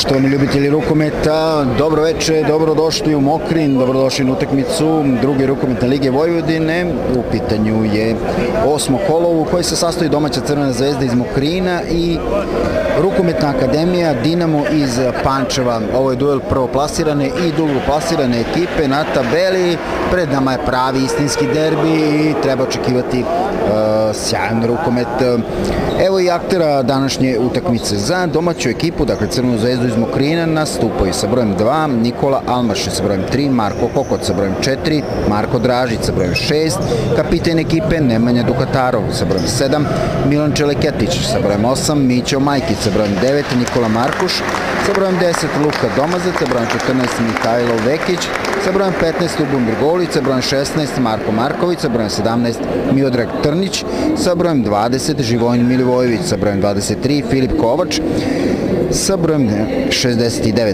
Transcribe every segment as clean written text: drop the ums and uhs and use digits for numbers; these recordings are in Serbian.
Poštovani ljubitelji rukometa, dobro večer, dobrodošli u Mokrin, dobrodošli na utakmicu druge rukometne lige Vojvodine. U pitanju je 8. kolo u kojoj se sastoji domaća Crvena zvezda iz Mokrina i rukometna akademija Dinamo iz Pančeva. Ovo je duel prvoplasirane i drugoplasirane ekipe na tabeli. Pred nama je pravi istinski derbi i treba očekivati sjajan rukomet. Evo i aktera današnje utakmice za domaću ekipu, dakle Crvenu zvezdu iz Mokrina, nastupaju sa brojem 2 Nikola Almašić, sa brojem 3 Marko Kokot, sa brojem 4 Marko Dražić, sa brojem 6 kapiten ekipe Nemanja Dukatarov, sa brojem 7 Milan Čeleketić, sa brojem 8 Mićo Majkić, sa brojem 9 Nikola Markuš, sa brojem 10 Luka Domazac, sa brojem 14 Mihajlo Vekić, sa brojem 15 Lubomir Golić, sa brojem 16 Marko Marković, sa brojem 17 Miodrag Trnić, sa brojem 20 Živojin Milivojević, sa brojem 23 Filip Kovač, sa brojem 69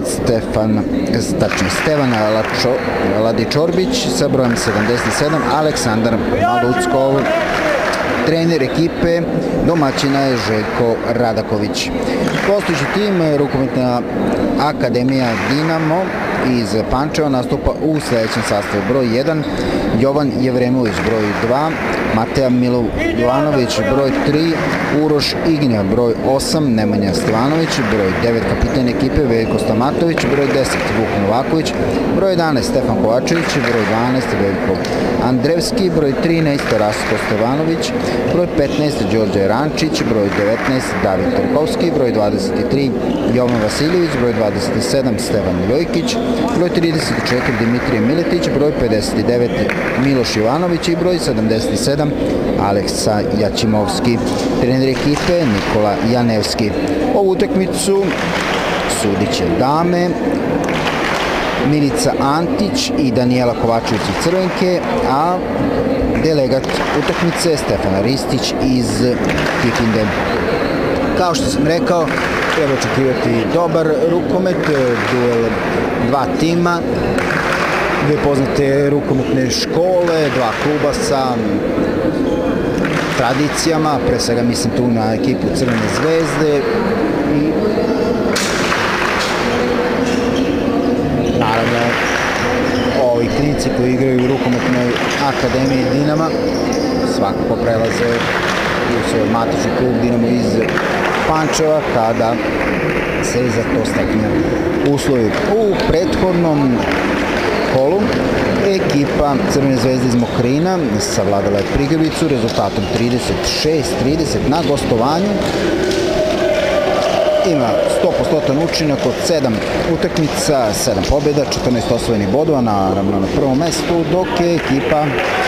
Stevan Ladičorbić, sa brojem 77 Aleksandar Maluckov. Trener ekipe domaćina je Željko Radaković. Gostujući tim rukometna akademija Dinamo iz Pančeva nastupa u sledećem sastavu: broj 1 Jovan Jevremović, broj 2 Mateja Milovanović, broj 3 Uroš Ignja, broj 8 Nemanja Stevanović, broj 9 kapiten ekipe Veljko Stamatović, broj 10 Vuk Novaković, broj 11 Stefan Kovačević, broj 12 Veljko Andrevski, broj 13 Rasko Stevanović, broj 15 Đorđe Rančić, broj 19 David Trkovski, broj 23 Jovan Vasiljević, broj 27 Stevan Ljojkić, broj 34 Dimitrije Miletić, broj 59 Miloš Ivanović i broj 77 Aleksa Jačimovski. Trener ekipe Nikola Janevski. Ovu utakmicu sudit će dame Milica Antić i Danijela Kovačević iz Crvenke, a delegat utakmice Stefana Ristić iz Kikinde. Kao što sam rekao, treba očekivati dobar rukomet, duel dva tima, dve poznate rukometne škole, dva kluba sa tradicijama, pre svega mislim tu na ekipu Crvene zvezde i naravno ovi klinici koji igraju u rukometnoj akademiji Dinama svakako prelaze u svoj matični klub Dinamo iz Pančeva kada se za to stekne uslovi. U prethodnom kolu ekipa Crvene zvezde iz Mokrina savladala je Prigravicu rezultatom 36-30 na gostovanju. Ima 100% učinak od 7 utakmica, 7 pobjeda, 14 osvojenih bodova, naravno na prvom mestu, dok je ekipa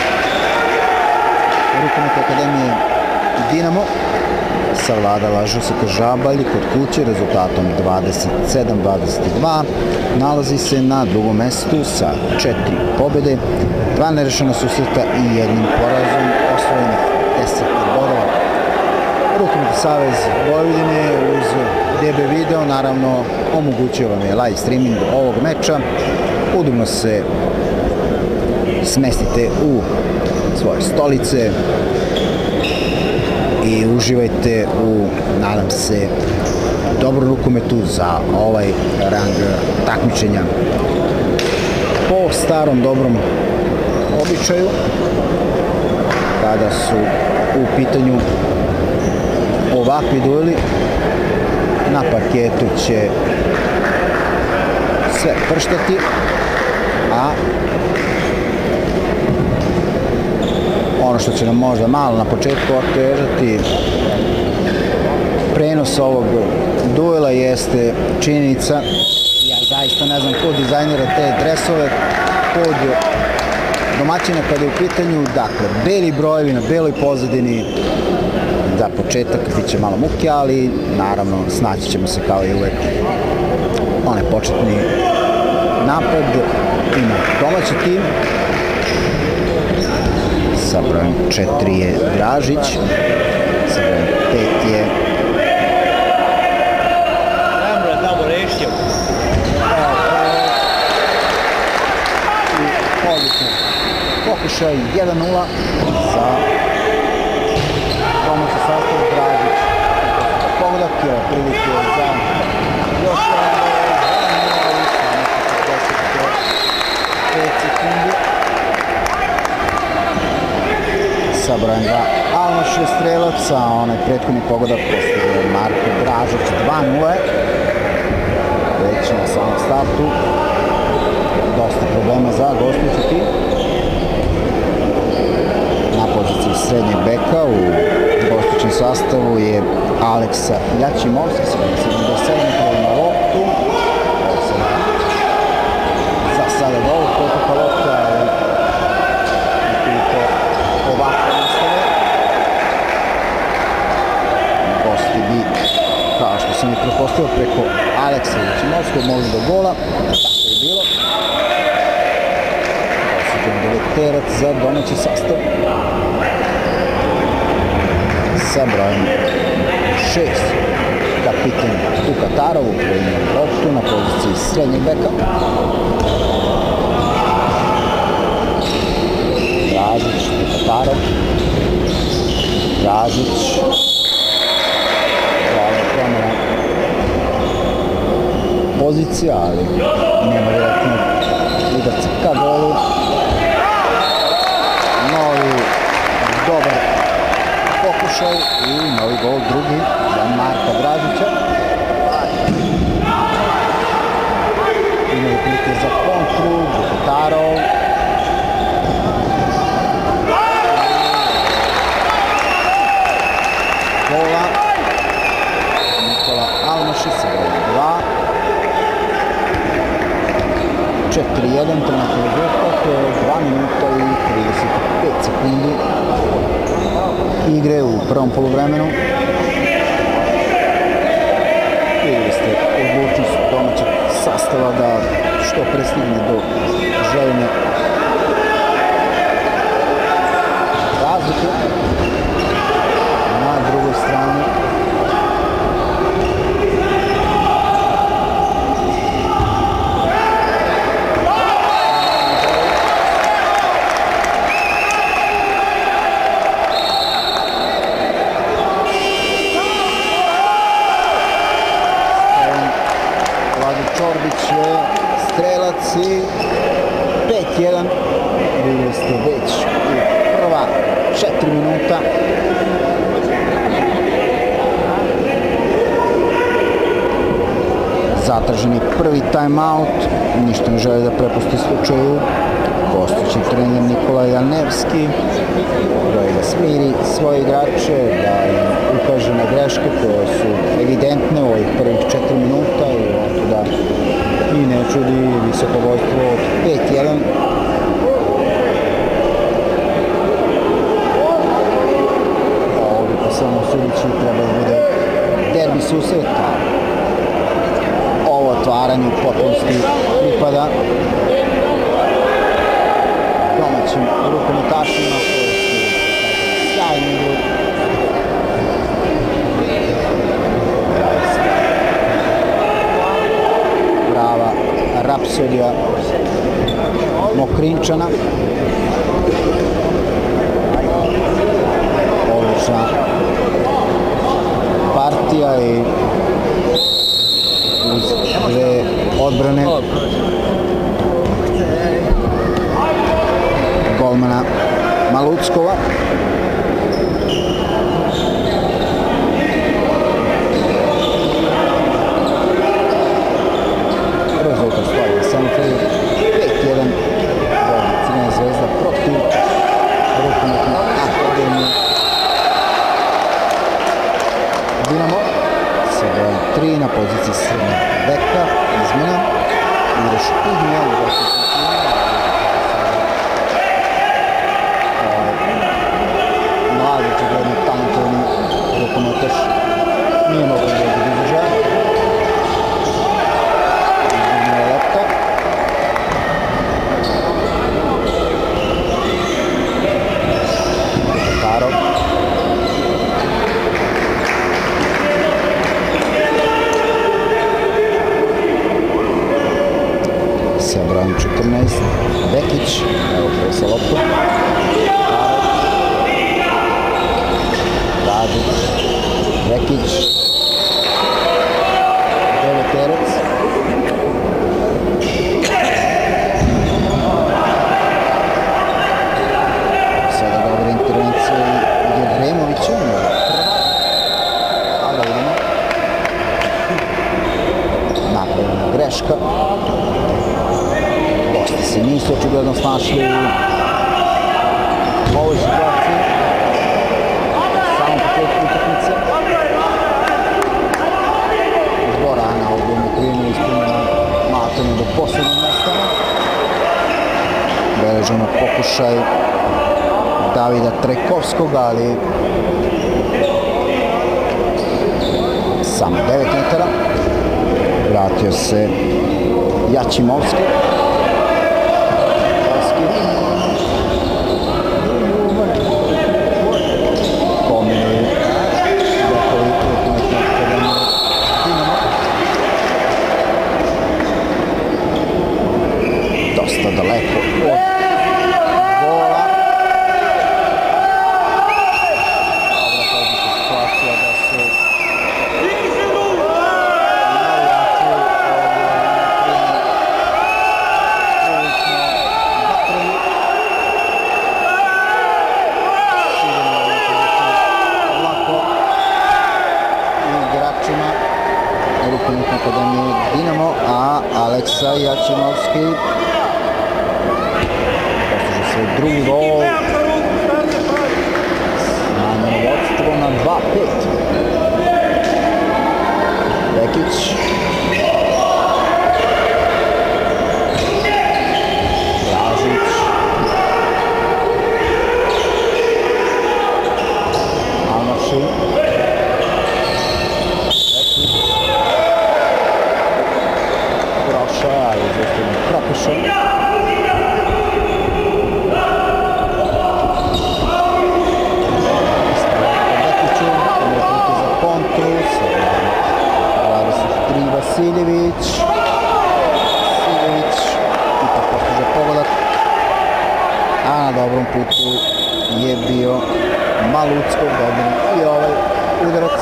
rukometne akademije Dinamo savladala ŽSK Žabalj kod kuće rezultatom 27-22, nalazi se na drugom mestu sa 4 pobjede, 2 nerešena susreta i jednim porazom, osvojenih 10 bodova. Rukometni savez Vojvodine uz DB video naravno omogućio vam je live streaming ovog meča. Udobno se smestite u svoje stolice i uživajte u, nadam se, dobru rukometu za ovaj rang takmičenja. Po starom dobrom običaju, kada su u pitanju ovakvi dueli, na parketu će sve prštati, a ono što će nam možda malo na početku otežati prenos ovog duela jeste činjenica, ja zaista ne znam ko dizajnira te dresove kod domaćina kada je u pitanju, dakle, beli brojevi na beloj pozadini. Za početak bit će malo muke, ali naravno snaći ćemo se kao i uvek. Onaj početni napad ima domaći tim. Sa brojem 4 je Dražić, sa brojem 5 je odlično pokušaj 1-0 za domaći sastav Dražić. Pogodak je prilike za još jedan sekundi. Sa brojem 2 Almaš je strelac, a onaj prethodni pogodak postavio Marko Dražić 2:0. Već na samom startu. Dosta problema za gostujući tim. Na poziciji srednjeg beka u gostujućem sastavu je Aleksa Ljačimovski, 77 na loptu. Za sada gol, potupa lopta, ali ovako nastave. Gosti bi, kao što sam i prepostavio, preko Aleksa Ljačimovskog mogli do gola. Tako je bilo. Osuđen deveterac za domaći sastav. Sa brojem 6 kapitan Tukatarovu koji ima loptu na poziciji srednjeg beka. Dražić, Tukatarov, Dražić, hvala promjena pozicija, ali nema vjerojatno udarca ka golu. Novi dobar pokušaj i novi gol, drugi za Marka Dražića. Imaju prilike za kontru, Tukatarov. Gola Nikola Almašić sa brojem 2. 4:1, trenutno rezultat, 2 minuta i 35 sekundi igre u prvom poluvremenu. Vidjeli ste odlučnost domaćeg sastava da što pre stigne do željene razlike. Na drugoj strani Čorbić je strelac i 5:1. Vidjeli ste već u prva 4 minuta. Zatražen je prvi timeout, ništa ne želi da prepusti slučaju. Gostujući trener Nikola Janevski želi da smiri svoje igrače, da im ukaže na greške koje su evidentne u ovih prvih 4 minuta i onda da i ne čudi visoko vojstvo od 5:1. Ovo bi po samo sudići treba da bude derbi susreta. Ovo otvaranje u potpunosti pripada domaćim rukometašima koji su sjajni igru. Prava rapsodija Mokrinčana. Odlična partija i uz dve odbrane golmana Maluckova. Rezultat stoji na semaforu 5:1 vodi Crvena zvezda protiv rukometne akademije Dinamo sa brojem 3 na poziciji srednjeg beka. Izmena Uroš Ignjel u gostujućem timu. Mladi, očigledno talentovani rukometaš nije mogo da dođe do izražaja. Izgledna je lepka. Tatarov. Sa brojem 14 Bekić, evo koji sa loptom. Radić, Bekić, deveterac. očigledno snašli u ovoj situaciji. Samo početku utakmice. Dvorana ovdje na krivinu ispunjena maltene do posljednjeg mesta. Beleženo pokušaj Davida Trajkovskog, ali samo 9 metara. Vratio se Jačimovski. Pomenuju Dekovi rukometnog akademije Dinamo. Dosta daleko od gola. Dobra pozitivna situacija da su rukometne akademije Dinamo, a Aleksa Jačimovski postiže svoj drugi gol. Smanjeno vodstvo na 2:5. Bekić. Dražić. Almaši. Ali izvestimo propušen. Bekiću, umjetnike za kontru, 23 Vasiljević. Vasiljević, ipak postiže pogodak. A na dobrom putu je bio Maluckov, dobili i ovaj udarac.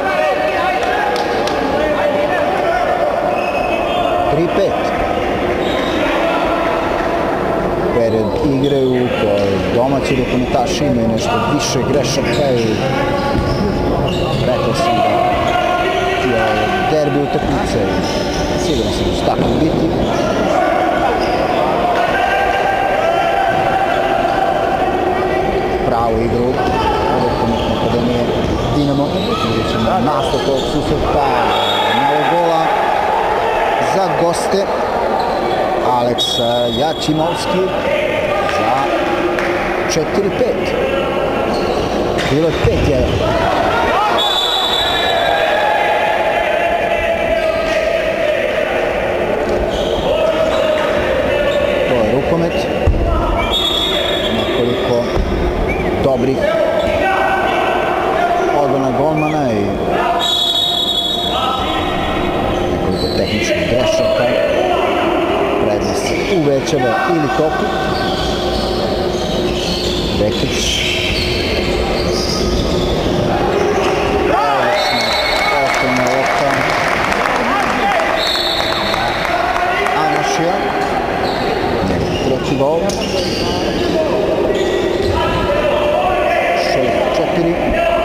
3:5. Period igre u kojoj domaći rukometaši imaju nešto više grešaka i rekao sam da je derbi utakmice i sigurno se da će tako biti. Pravu igru rukometne akademije Dinamo. Vidjet ćemo nastavak ovog susreta novog gola za goste. Aleksa Jačimovski za 4:5. Bilo je 5:1. To je rukomet. Nekoliko dobrih odbrana golmana i nekoliko tehničkih grešaka. Prednost uvećava ili topu. Bekić. Osnovna lopta. Anašija. Treći gol. 6:4.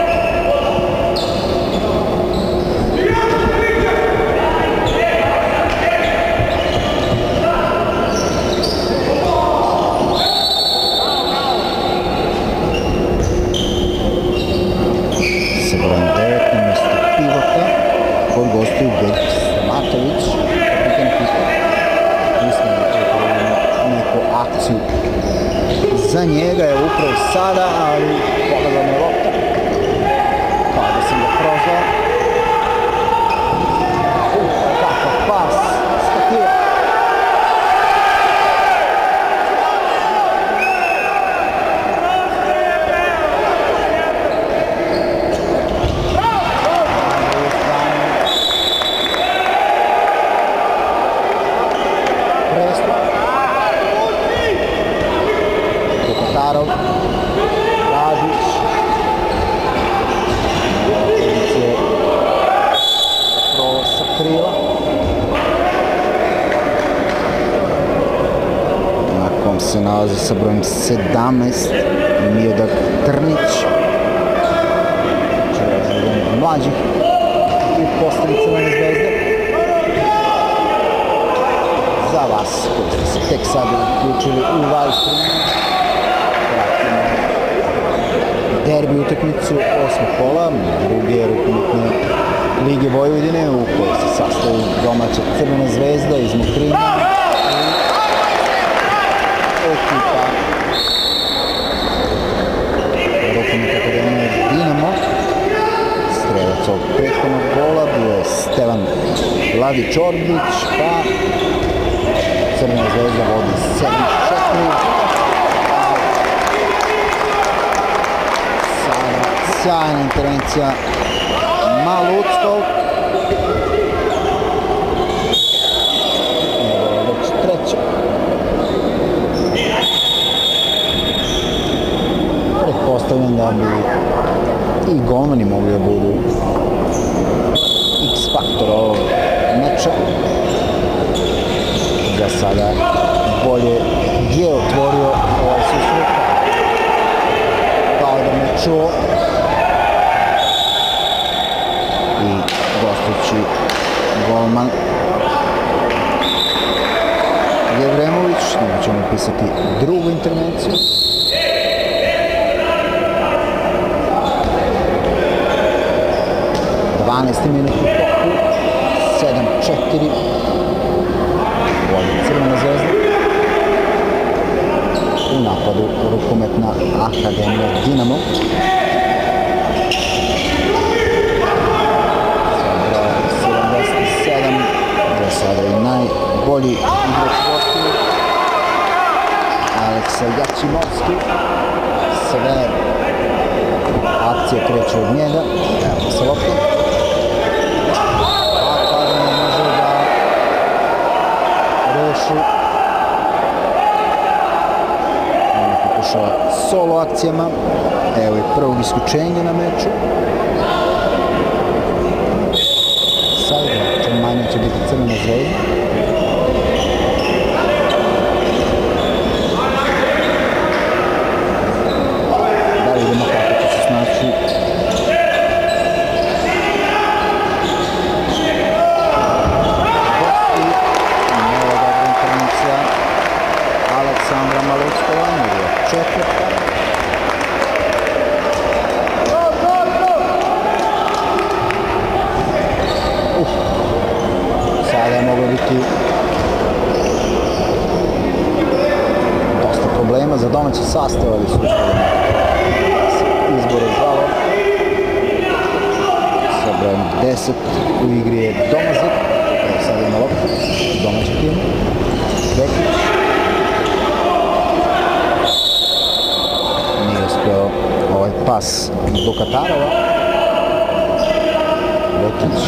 Gostuju Bekić Matović. Mislim da neku akciju za njega je upravo sada, ali pogledam je lopta. Kao da sam ga prozvao. Kakav pas. Stakira. Dražić. Pozicije prova sa krila. Na kom se nalazi sa brojem 17 Miodrag Trnić. Jedan od mlađih i postavih Crvene zvezde. Za za vas koji ste se tek sad uključili u live streamu. Pratimo derbi utakmicu 8. kola druge rukometne Lige Vojvodine u kojoj se sastoji domaća Crvena zvezda iz Mokrina i ekipa rukometne akademije Dinamo. Strelac ovog prethodnog gola bio je Stevan Vladi-Čorbić, pa Crvena zvezda vodi 7-4. Sjajna intervencija Maluckog. Već treća. Pretpostavljam da bi i golmani mogli da budu X-faktor ovog meča. Za sada bolje je otvorio ovaj susret, kao da me čuo. I gostujući golman Jevremović, nego ćemo pisati drugu intervenciju. Minut u toku, 7-4, vodi Crvena zvezda. U napadu rukometna akademija Dinamo. Sa brojem 77, za sada i najbolji igrač gostiju, Aleksa Jačimovski. Sve akcije kreću od njega, evo se lopta. Ona pokušava solo akcijama. Evo je prvog isključenja na meču. Sad igračem manje će biti Crvena zvezda. Da vidimo kako će se snaći Aleksandra Maluckova, njegova četvrta. Sada je moglo biti dosta problema za domaći sastav, ali su izbore zvalo. Sa brojem 10 u igri je Domazet, sada ima loptu, domaći tim, Bekić. Ovaj pas do Katarova. Bekić.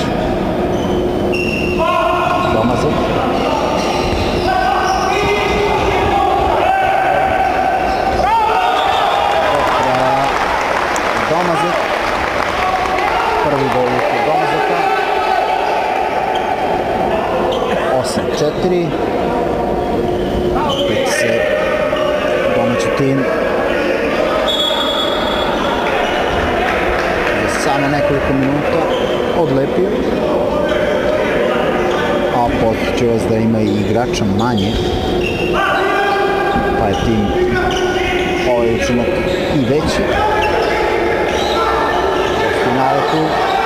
Domazet. Domazet. Prvi gol je Domazeta. 8-4. Opet se domaći tim samo nekoliko minuta odlepio, a podsjeću vas da ima i igrača manje, pa je tim ovaj učinak i veći. U naletu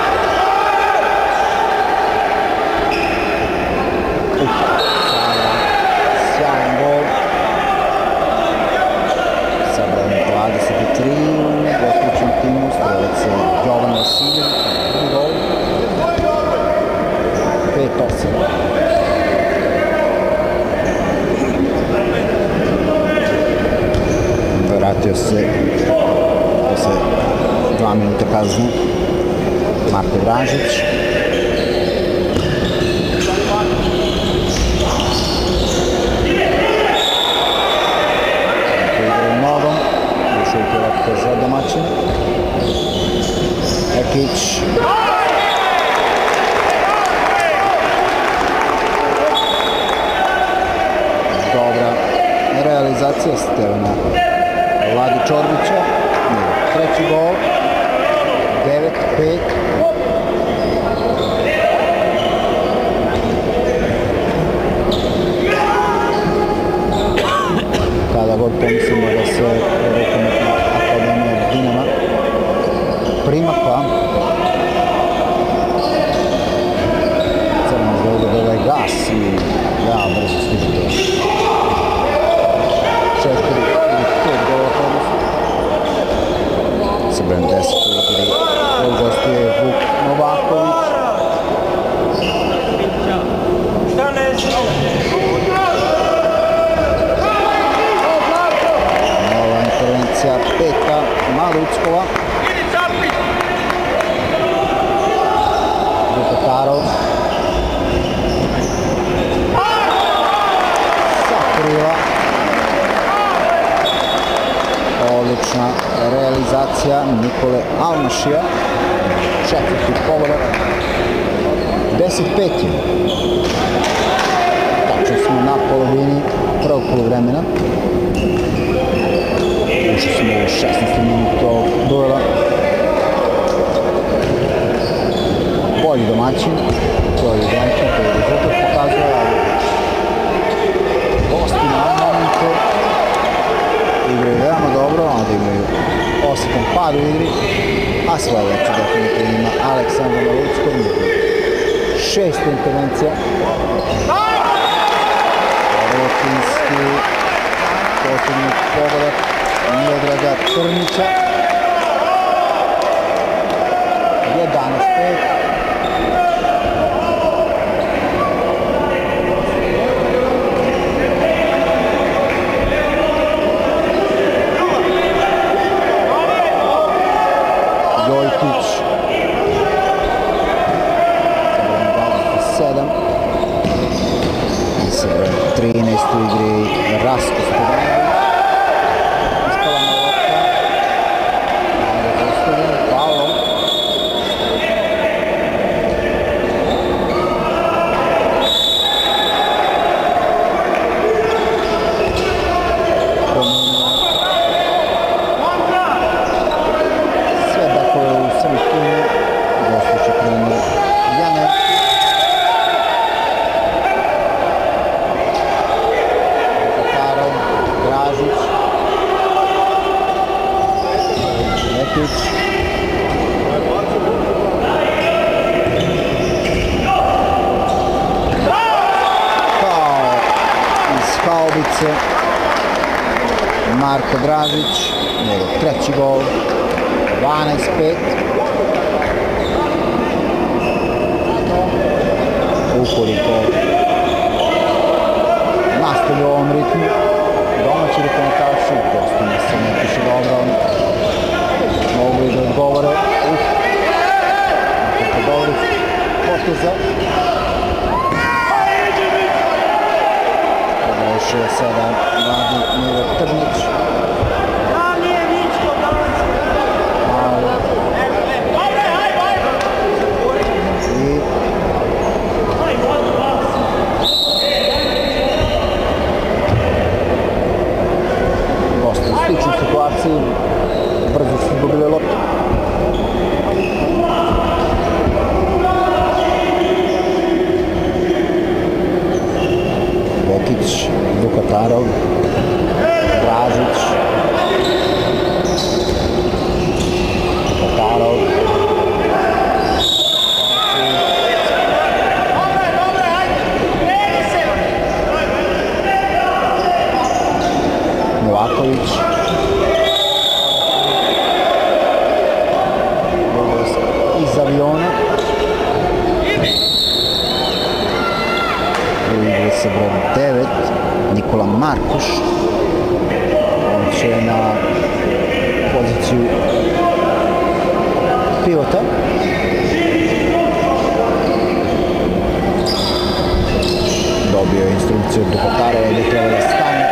sjajan gol sa brojem 23 u gostujućem timu. Strelac je Jovan Vasiljević, drugi gol, 5-8. Vratio se posle 2 minuta kazne Marko Dražić. Za domaćin Ekić. Dobra realizacija Stevana Vladi-Čorbića. Treći gol. 9-5. brojem 10 u igri gostuje Vuk Novaković. Nova intervencija, peta Maluckova. Vukotarov sa krila. Odlična realizacija Nikole Almašija. Četvrti pogodak. 10-5 je. Tačno smo na polovini prvog poluvremena. Ušli smo u 16. minuta ovog duela. Bolji domaćin, koji rezultat pokazuje, ali gosti na momentu igraju veoma dobro, onda imaju osetan pad u igri, a svoje veće definitivno ima Aleksandar Maluckov, šesta intervencija. Rotinski, posljednji pogodak Miodraga Trnića. 11-5. Jojtić 27 i sa 13 u igri Rasko Stevanović. Ispala na lopta, onda zastavljeno Paolo. Sve dakle u sami timu gostujući trener Jane. Vukotarov, Dražić, Lekić, kao iz haubice Marko Dražić, njegov treći gol. 12-5. Ukoliko nastavlja u ovom ritmu, domaći rukometaši, gostima se ne piše dobro, mogu i da odgovore. Nekoliko dobrih poteza. Rešio je sada mladi Miro Trnić. Sličnu situaciju, brzo su dobili loptu. Vekić, Vukotarov, Dražić, Vukotarov, Novaković, iz aviona. U igri se broj 9 Nikola Markuš. On će na poziciju pivota. Dobio je instrukciju od Vukotarova gdje treba da stane.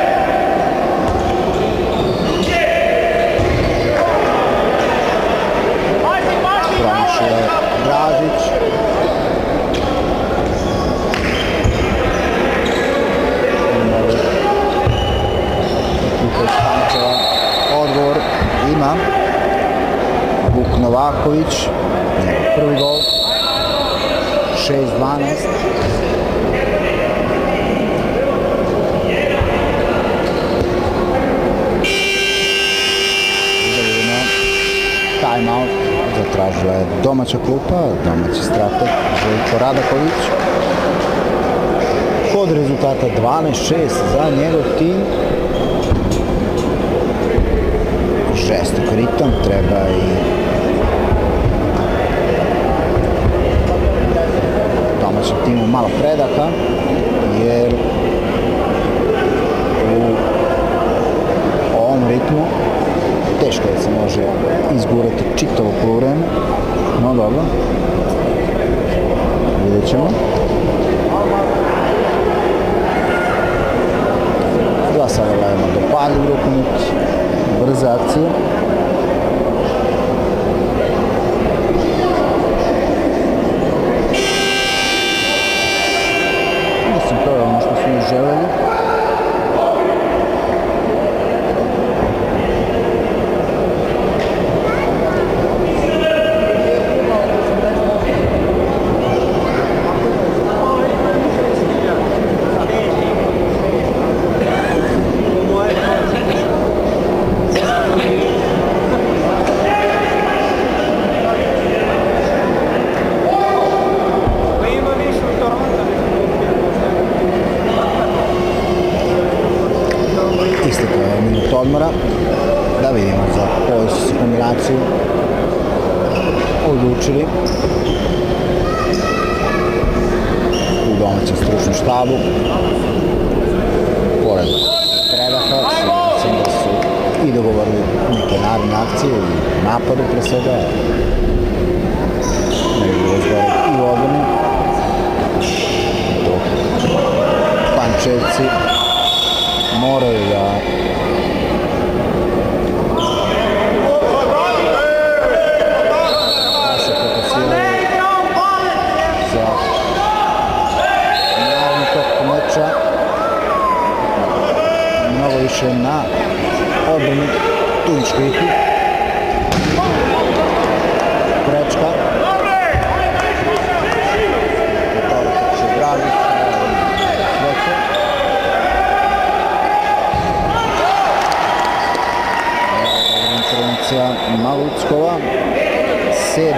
Promašio je Dražić. Ekipa iz Pančeva odgovor ima Vuk Novaković, njegov prvi gol. 6-12. Time-out zatražila je domaća klupa, domaći strateg Željko Radaković. Kod rezultata 12-6 za njegov tim. žestok ritam, treba i domaćem timu malo predaha, jer u ovom ritmu teško da se može izgurati čitavo poluvreme, no dobro, vidjet ćemo. Dva sada gledamo dopadljiv rukomet, brze akcije. Mislim, to je ono što smo i želeli. Odmora, da vidimo za koju su se kombinaciju odlučili u domaćem stručnom štabu. Pored predaha, mislim da su i dogovorili neke naredne akcije i napadu pre svega, ne bi bilo zgore i u odbrani, dok Pančevci moraju da mnogo više na odbranu tu i škriti. Prečka. Torka će Dragić. Sveće. Intervencija Maluckova. 7.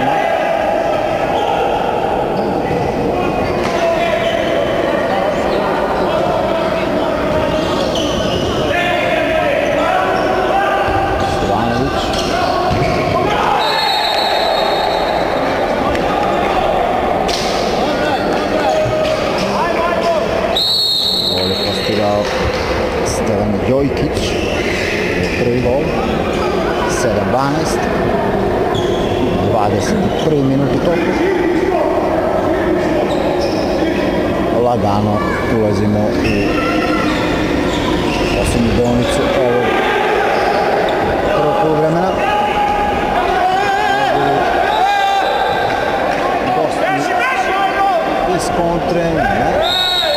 Jojkić, prvi gol, 7-12, 21. minut u toku. Lagano ulazimo u poslednju deonicu ovog prvog poluvremena. Gosti iz kontre, ne?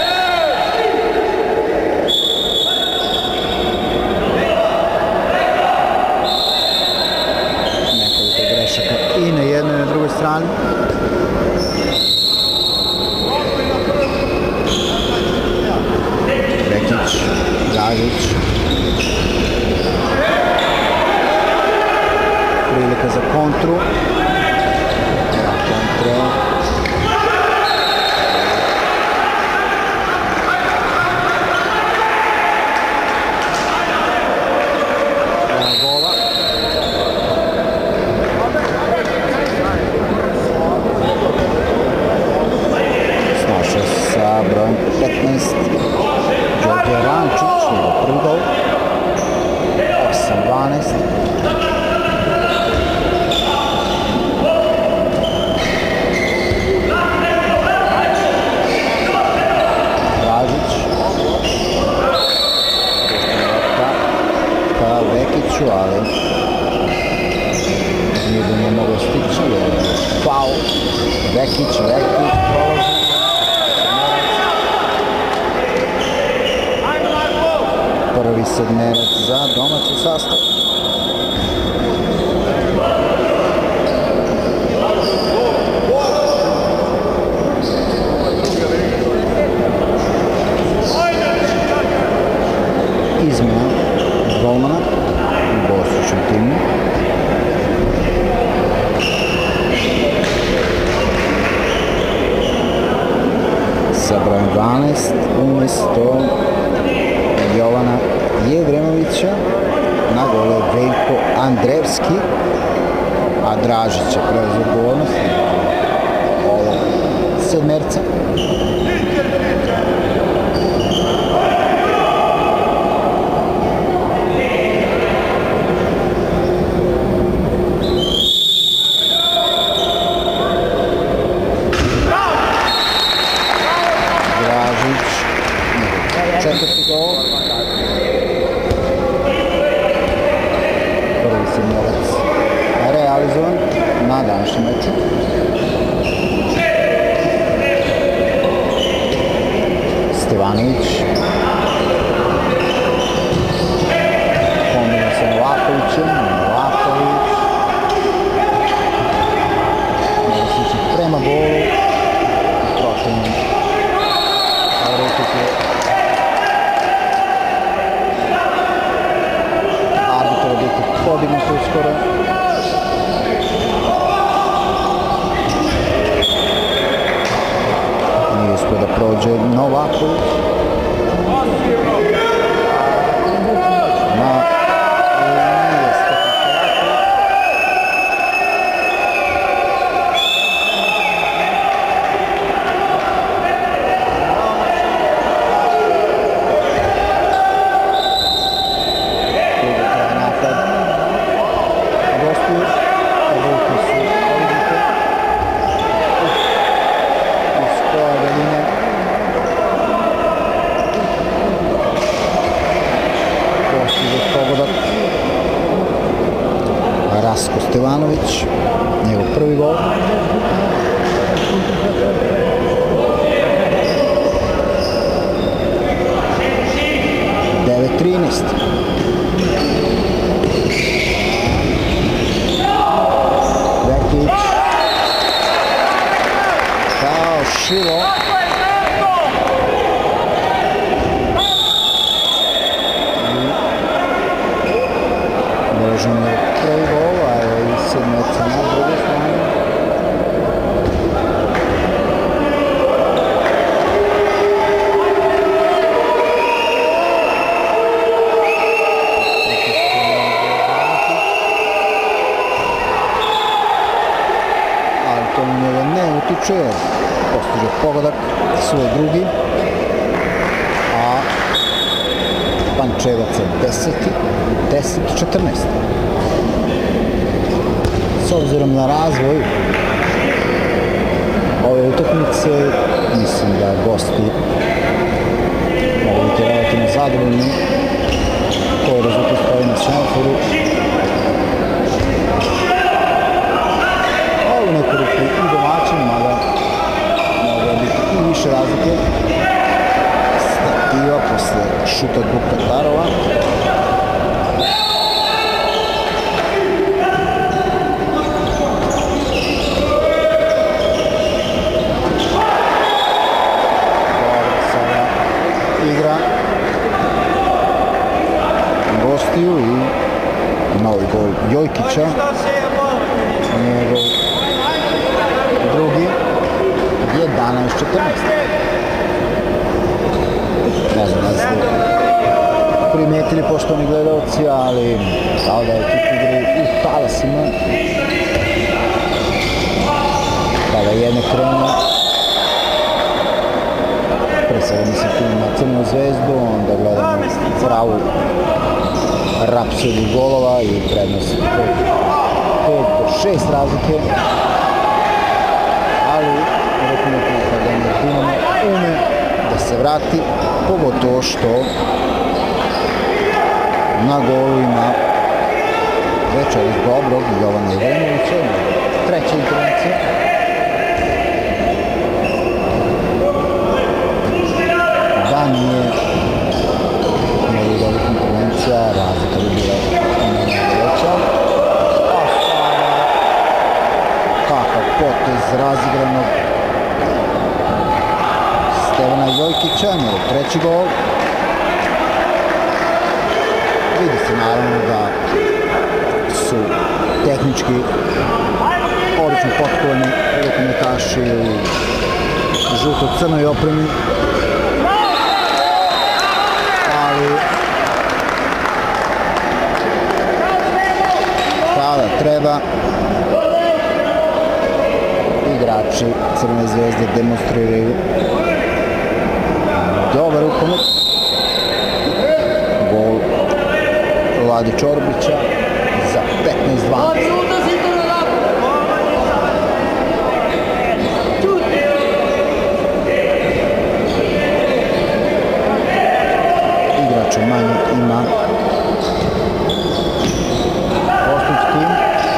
I na jednoj i na drugoj strani. Vekić, Dragić. Prilika za kontru. Kontra. Gola. Sa brojem 15 Đorđe Rančić, njegov prvi gol, 8-12. Dragić, ka Vekiću, ali nije da nije mogao stići, jer je faul. Vekić prolazi. Prvi sedmerac za domaći sastav. Izmjena golmana u gostujućem timu. Sa brojem 12 umjesto Jovana Jevremovića na gole Veljko Andrevski, a Dražić će preuzeti odgovornost ovog sedmerca. Četvrti gol. Prvi sedmerac realizovan na današnjem meču. Stevanović. Kombina sa Novakovićem. Novaković. Novosić prema golu. Protivno. Podignuto uskoro. Nije uspio da prođe Novaković. Rasko Stevanović, njegov prvi gol. Devet 13. Vekić. Kao Šilo. Možemo prvi gol, a i sedmeca na drugoj strani. Ali to na njega ne utiče jer postiže pogodak svoj drugi. A Pančevac je 10-14. S obzirom na razvoj ove utakmice, mislim da gosti mogu biti relativno zadovoljni. Koji rezultat stoji na semaforu. Ovo neku ruku i domaćin, mada mogu biti i više razlike. Stativa posle šuta Buktatarova. Igra gostiju i novi gol Jojkića, njegov drugi 11-14. Ne znam da ste primetili poštovani gledalci, ali kao da je ekip igri u talasima. Kada jedne krenu, pre svega mislim tu na Crnu zvezdu, onda gledamo pravu rapsodiju golova i prednost 5-6 razlike. Ali rukometna akademija Dinamo ume da se vrati, pogotovo što na golu ima večeras dobrog Jovana Ivrenovića, treća intervencija. 2 potez razigranog Stevana Jojkića, njegov treći gol. Vidi se naravno da su tehnički odlično potkovani rukometaši u žuto-crnoj opremi, ali treba. Igrači Crvene zvezde demonstriraju dobar rukomet. Gol Vladi Čorbića za 15-12. Igrača manje ima Kostić tim,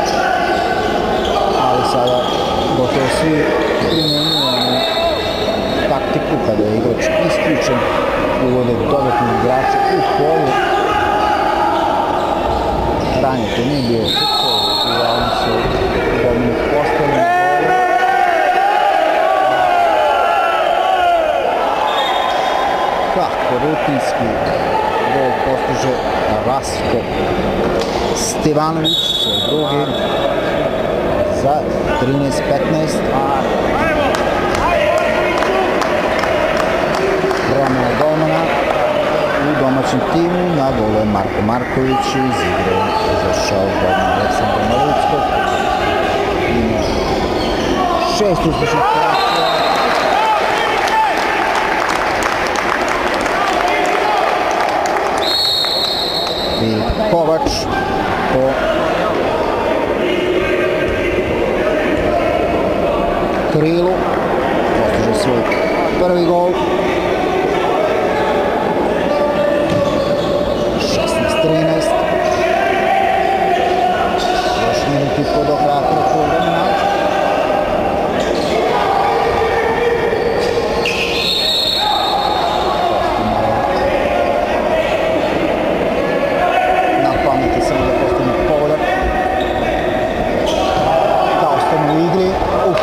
ali sada gotovo svi primjenjuju taktiku kada je igrač isključen, uvode dodatni igrača u polju. Ranije to nije bio futbol, uglavnom su Dominik postavili na golu. Kako rutinski gol postiže Rasko Stevanović, svoj drugi, za 13-15. Promena golmana u domaćem timu, na golu je Marko Marković, iz igre izašao golman Aleksandra Maluckog. Ima 6 uspešnih kreacija. Filip Kovač po krilu postiže svoj prvi gol. 16-13. Još minut i po do kraja prvog vremena. Na pameti samo da postavimo pogodak. Da ostane u igri.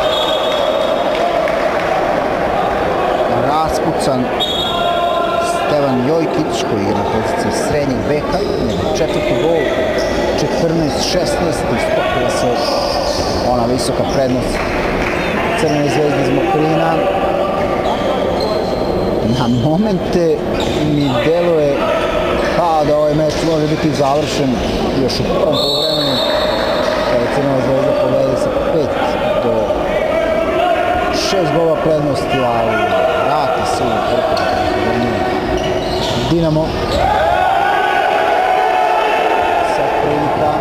Raspucan Stevan Jojkić, koji je na poziciji srednjeg beka, njegov četvrti gol, 14-16, istopila se ona visoka prednost Crvene zvezde iz Mokrina. Na momente mi deluje kao da ovaj meč može biti završen još u prvom poluvremenu, kada Crvena zvezda povede sa 5 do 6 gola prednosti, ali vrati se u vrhu Dinamo. Sad prilika.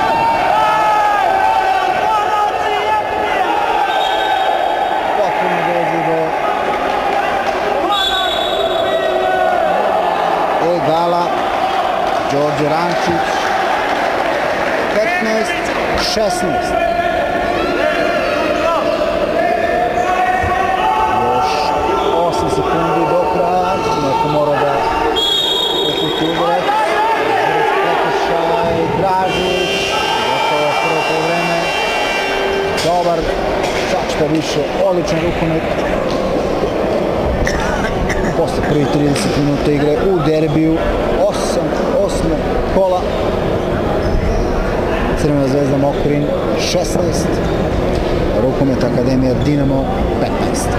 Potpuno dođe do egala. Đorđe Rančić. 15-16. Sekundi do kraja, neko mora da uputi udarac. Prekršaj, Dražić, gotovo prvo poluvreme. Dobar, čak šta više, odličan rukomet. Posle prvi 30 minuta igre u derbiju, 8. kola. Crvena zvezda Mokrin 16, rukomet Akademija Dinamo 15.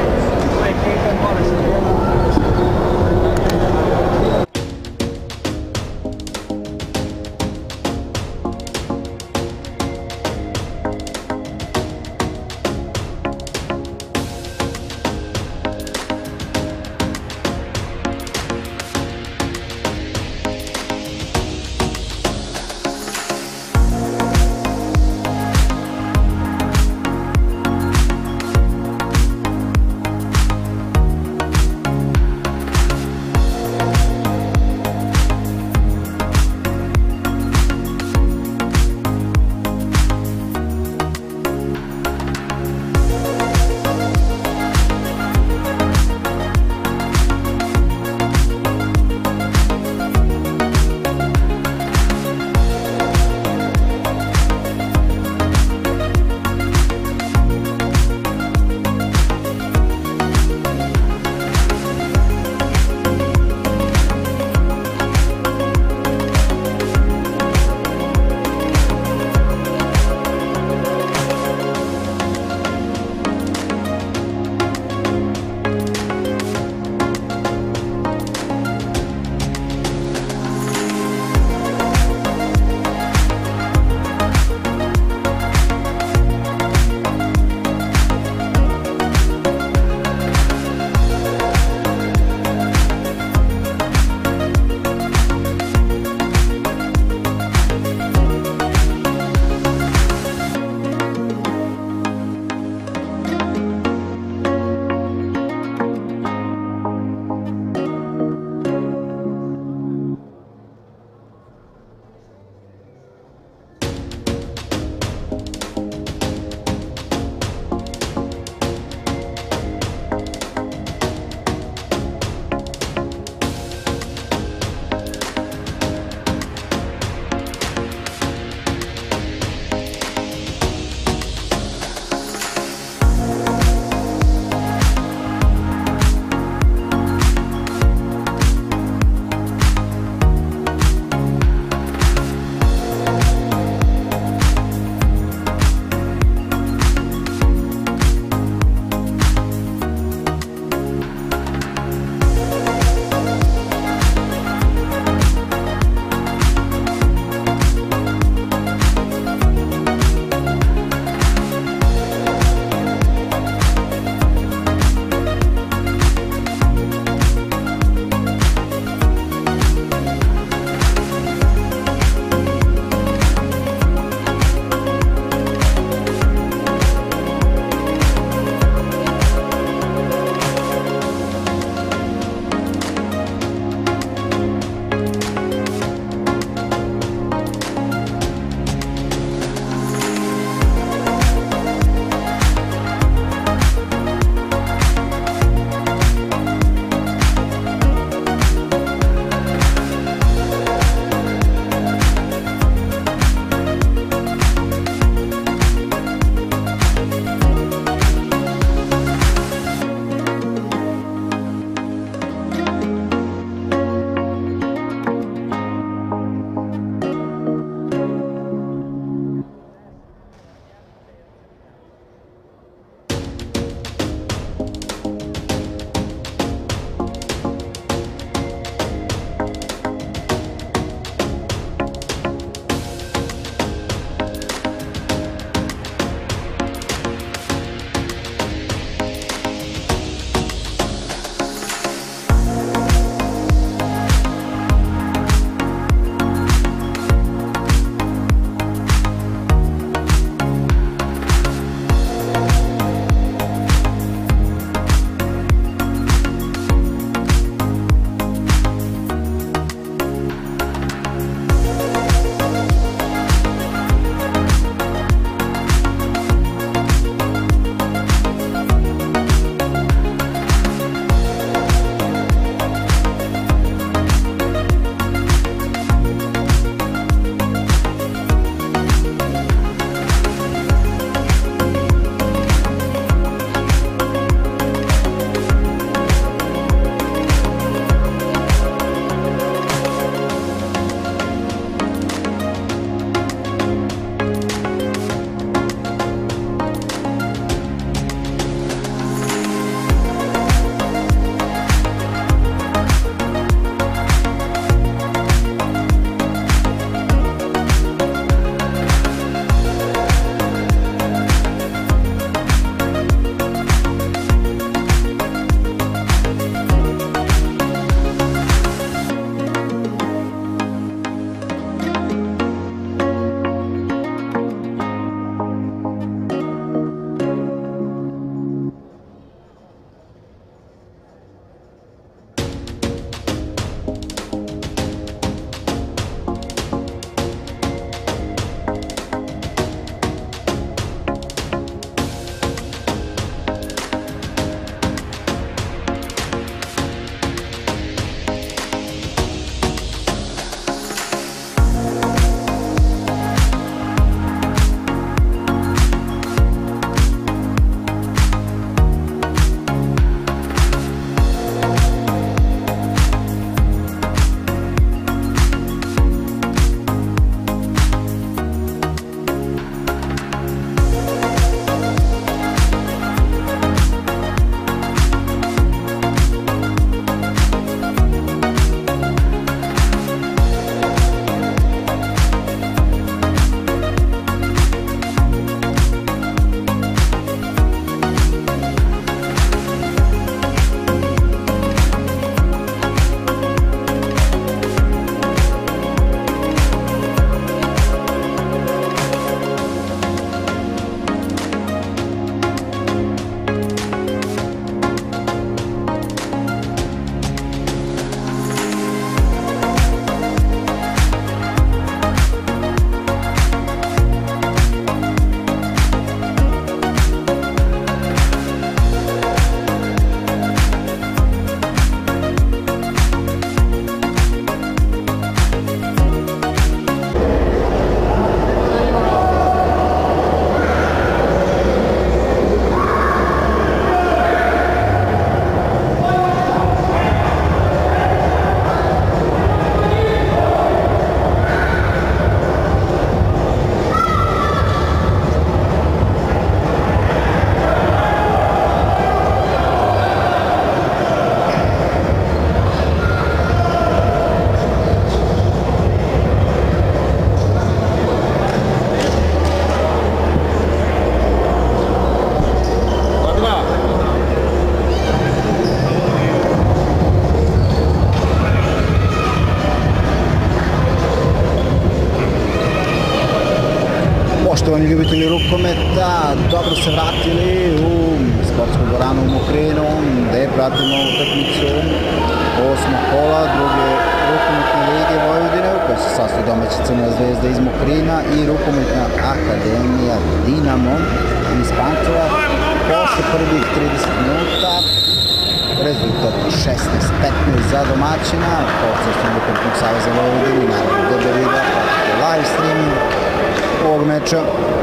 Poštovani ljubitelji rukometa, dobro se vratili u sportsku dvoranu u Mokrinu, gde pratimo utakmicu 8. kola druge rukometne lige Vojvodine, u kojoj se sastoji domaća Crvena zvezda iz Mokrina i rukometna akademija Dinamo iz Pančeva. Posle prvih 30 minuta rezultat 16-15 za domaćina, posredstvom Rukometnog saveza Vojvodine i naravno DBVida, live streaming ovog meča.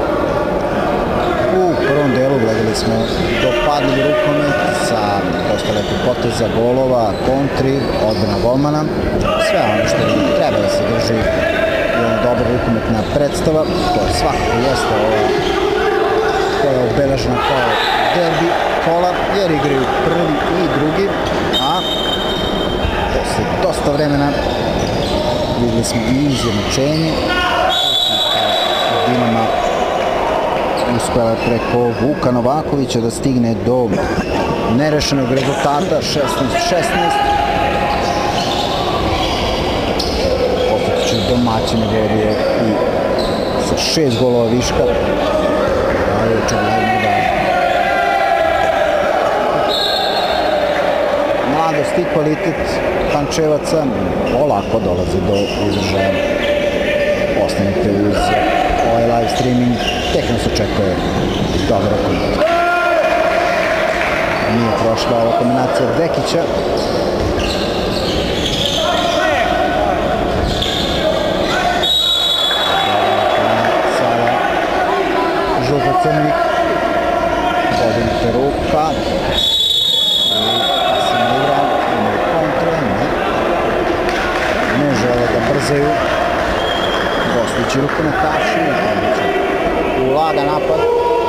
U prvom delu gledali smo dopadljiv rukomet sa dosta lepih poteza, golova, kontri, odbrana golmana, sve ono što treba da se drži jedna dobra rukometna predstava, koja svakako jeste ova koja je obeležena kao derbi kola, jer igraju prvi i drugi, a posle dosta vremena videli smo i izjednačenje. Dinama uspela preko Vuka Novakovića da stigne do nerešenog rezultata 16-16. Posle domaćine vodio i sa 6 golova viška, ali očigledno da mladost i kvalitet Pančevaca polako dolazi do izražaja. Ostanite uz ovaj live streaming, tek nas očekuje dobar rukomet. Nije prošla ova kombinacija Dekića. Sada žuto-crnih, podignuta ruka. Pasivna igra, imaju kontre, ne žele da brzaju. Gostujući rukometaši, ulaga napad.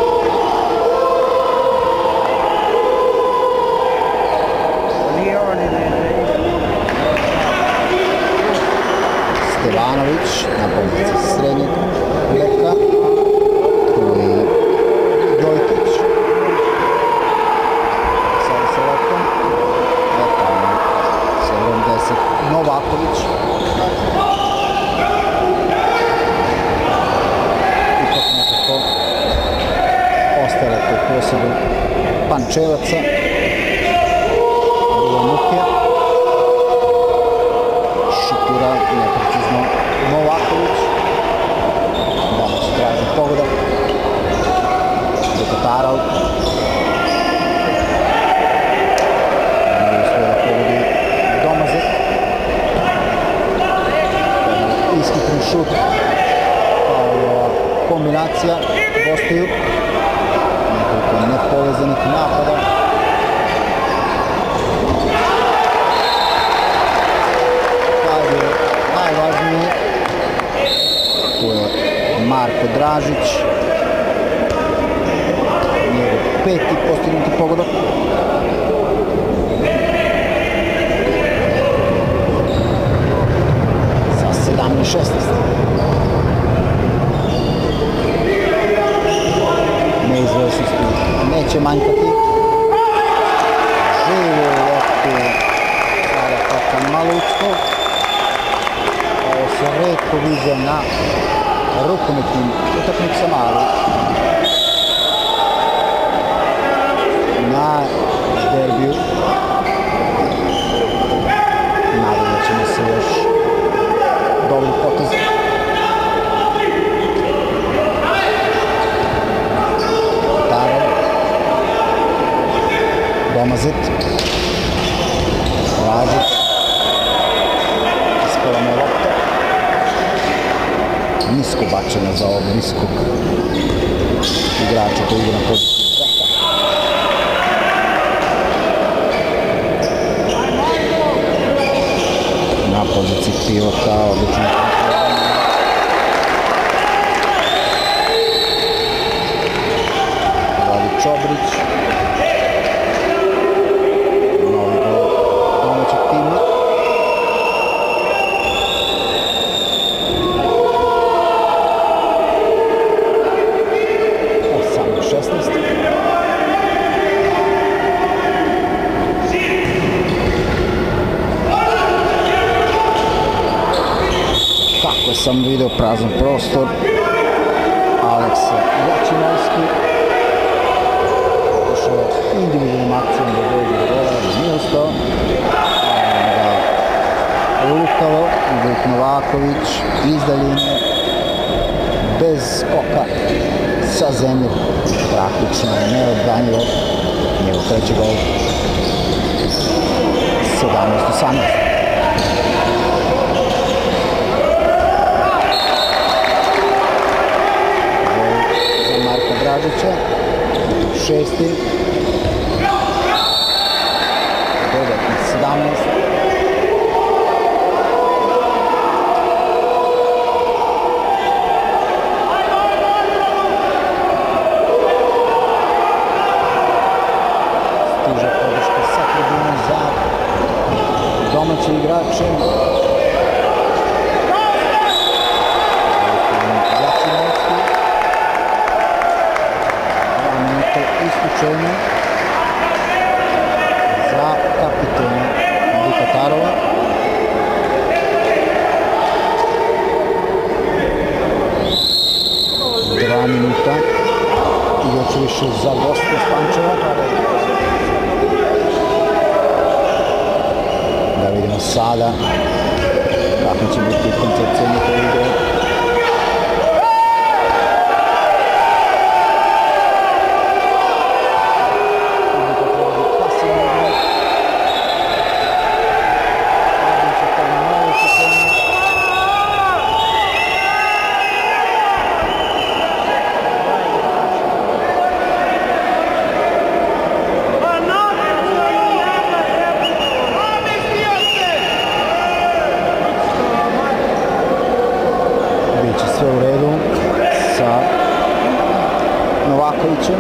Stevanović na poziciji srednjeg beka. Tu je Dojkić. Sada sa loptom. Eto, 70 Novaković. Ostale to posebno Pančevaca, bila Mukija, šutira neprecizno Novaković, danas traži pogodak, Dekotarov, ne uspije da pogodi Domazet, iskitren šut, kao i ova kombinacija, gostuju. Nekoliko nepovezanih napada. Kad je najvažnije, tu je Marko Dražić, njegov peti postignuti pogodak. Sa 17-16. Neizvesnosti neće manjkati. Živu loptu sada Kakan Maluckog. Ovo se retko viđa na rukometnim utakmicama, ali na derbiju nadam ćemo se još dobri potez. Domazet, Lažić, ispala mu lopta, nisko bačena za ovog niskog igrača koji igra na poziciji beka. Na poziciji pivota, odlično. Radi Čobrić. Sam video prazan prostor, ali Aleksa Jačinovski. Pokušao individualnom akcijom da dođe do gola, ali nije ustao. Lukavo, Vuk Novaković iz daljine, bez skoka, sa zemlje, praktično neodbranjivo, njegov treći gol, 17-18. Za Marka Dražića, šesti, dodatnih 17. Domaći igrače Jačinovski, 2 minute isključenja za kapitena Vikatarova. Dva minuta i još više za goste Spančeva. Da vidimo sada kakva će biti koncepcija njihove igre. Sve u redu sa Novakovićem.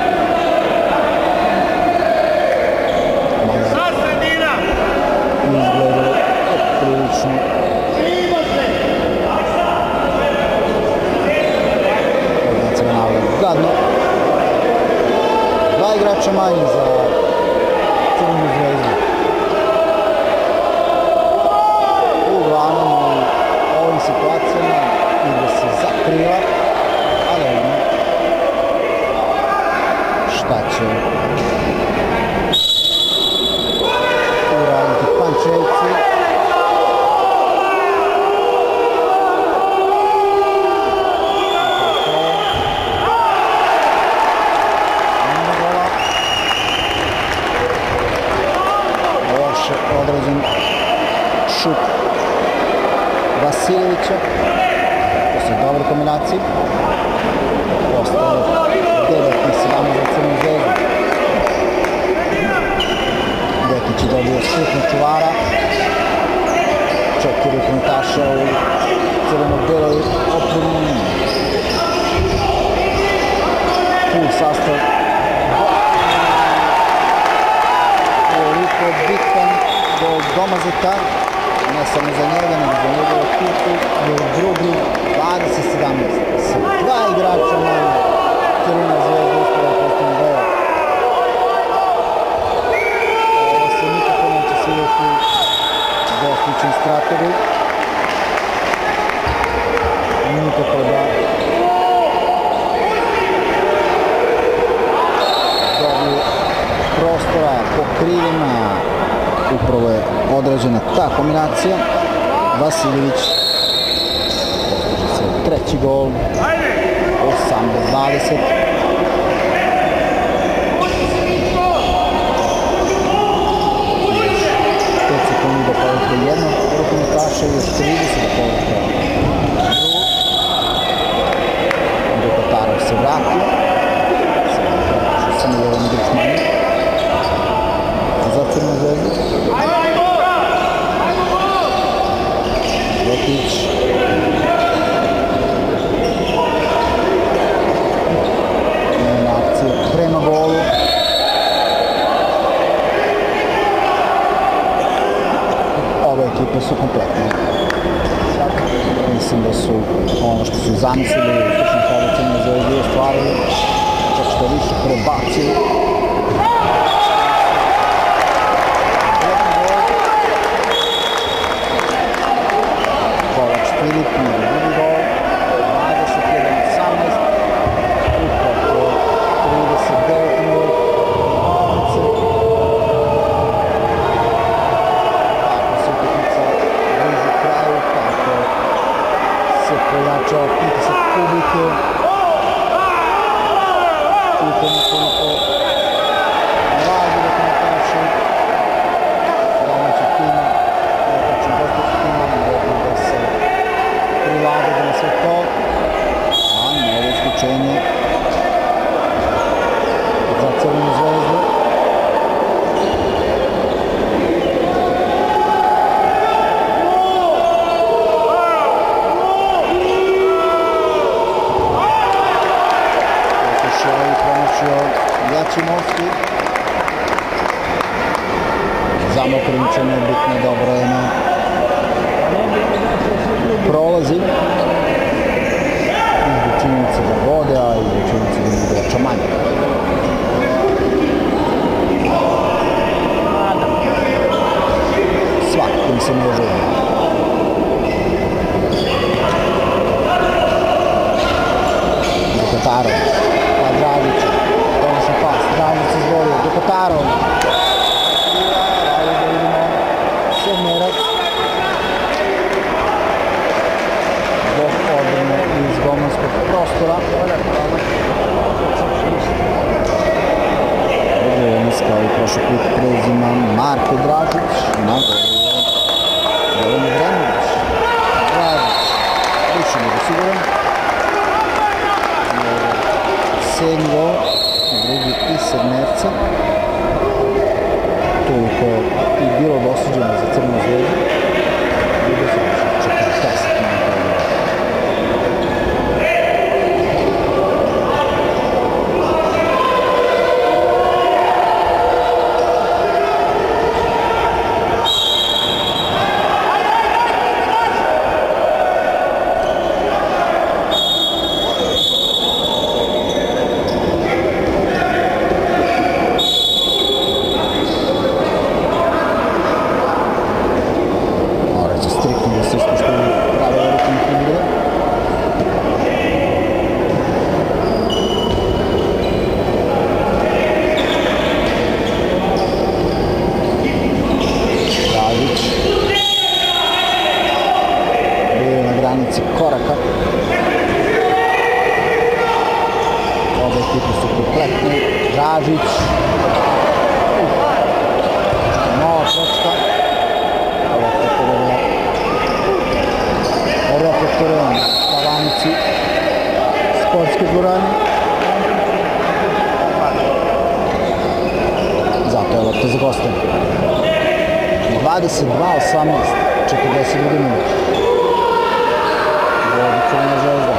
Izgleda prilično gadno. Dva igrača manje za Crvenu zvezdu. Uglavnom u ovim situacijama i da se zakriva, ali vidimo šta će uraditi Pančevci. Loše odrađen šut Vasiljevića. Dobre kombinacije. Ostalo 9-17 za Crnu zvezdu. Dekić je dobio šut na čuvara. 4 komentaša u crvenog dela opremljenja. Full sastav. Koliko bitan do Domazeta. Ne samo za njega, nego za njegov ekipu, jer drugi 20-17. Sa dva igrača manje Crvena zvezda uspela postaviti gol. Ovo se nikako neće svidjeti dostičan strategij. Nikako da dobiju prostora po krilima. Upravo je odrađena ta kombinacija. Vasiljević postiže se treći gol, 18-20. 5 sekundi do povratka jednog rukometaša i još 30 do povratka drugog. Vikatarov se vratio. Samo jedan igrač manje za Crnu zvezdu. Lekić. Nema akcije prema golu. Ove ekipe su kompletne. Mislim da su ono što su zamislili u stručnom hladu Crne zvezde ostvarili, čak što više prebacili. Filip, drugi gol, 21-18. Jačimovski. Zamokrničan je bitno dobro vreme. Prolazi. Izbog činjenice da vode, a izbog činjenice da ima igrača manje. Svakako mi se ne želi. Dukatarov, pa Dragić, donosi pas, Dragić se izborio, Dukatarov. Ali da vidimo Sedmerac. Zbog odbrane iz golmanskog prostora. Odgovornost kao i prošli put preuzima Marko Dragić. Na golu je Jelena Vrenović. Dragić, više nego siguran. Sedmi gol, drugi iz Sedmerca. Toliko i bilo dosuđeno za Crnu zvezdu. Bilo se 40 minuta. Koraka. Obe ekipe su kompletne. Dražić. Nova točka. Reflektorom Stavanici sportske dvorane. Zato je lopta za goste. 22:18, 42 minuta. Crna zvezda.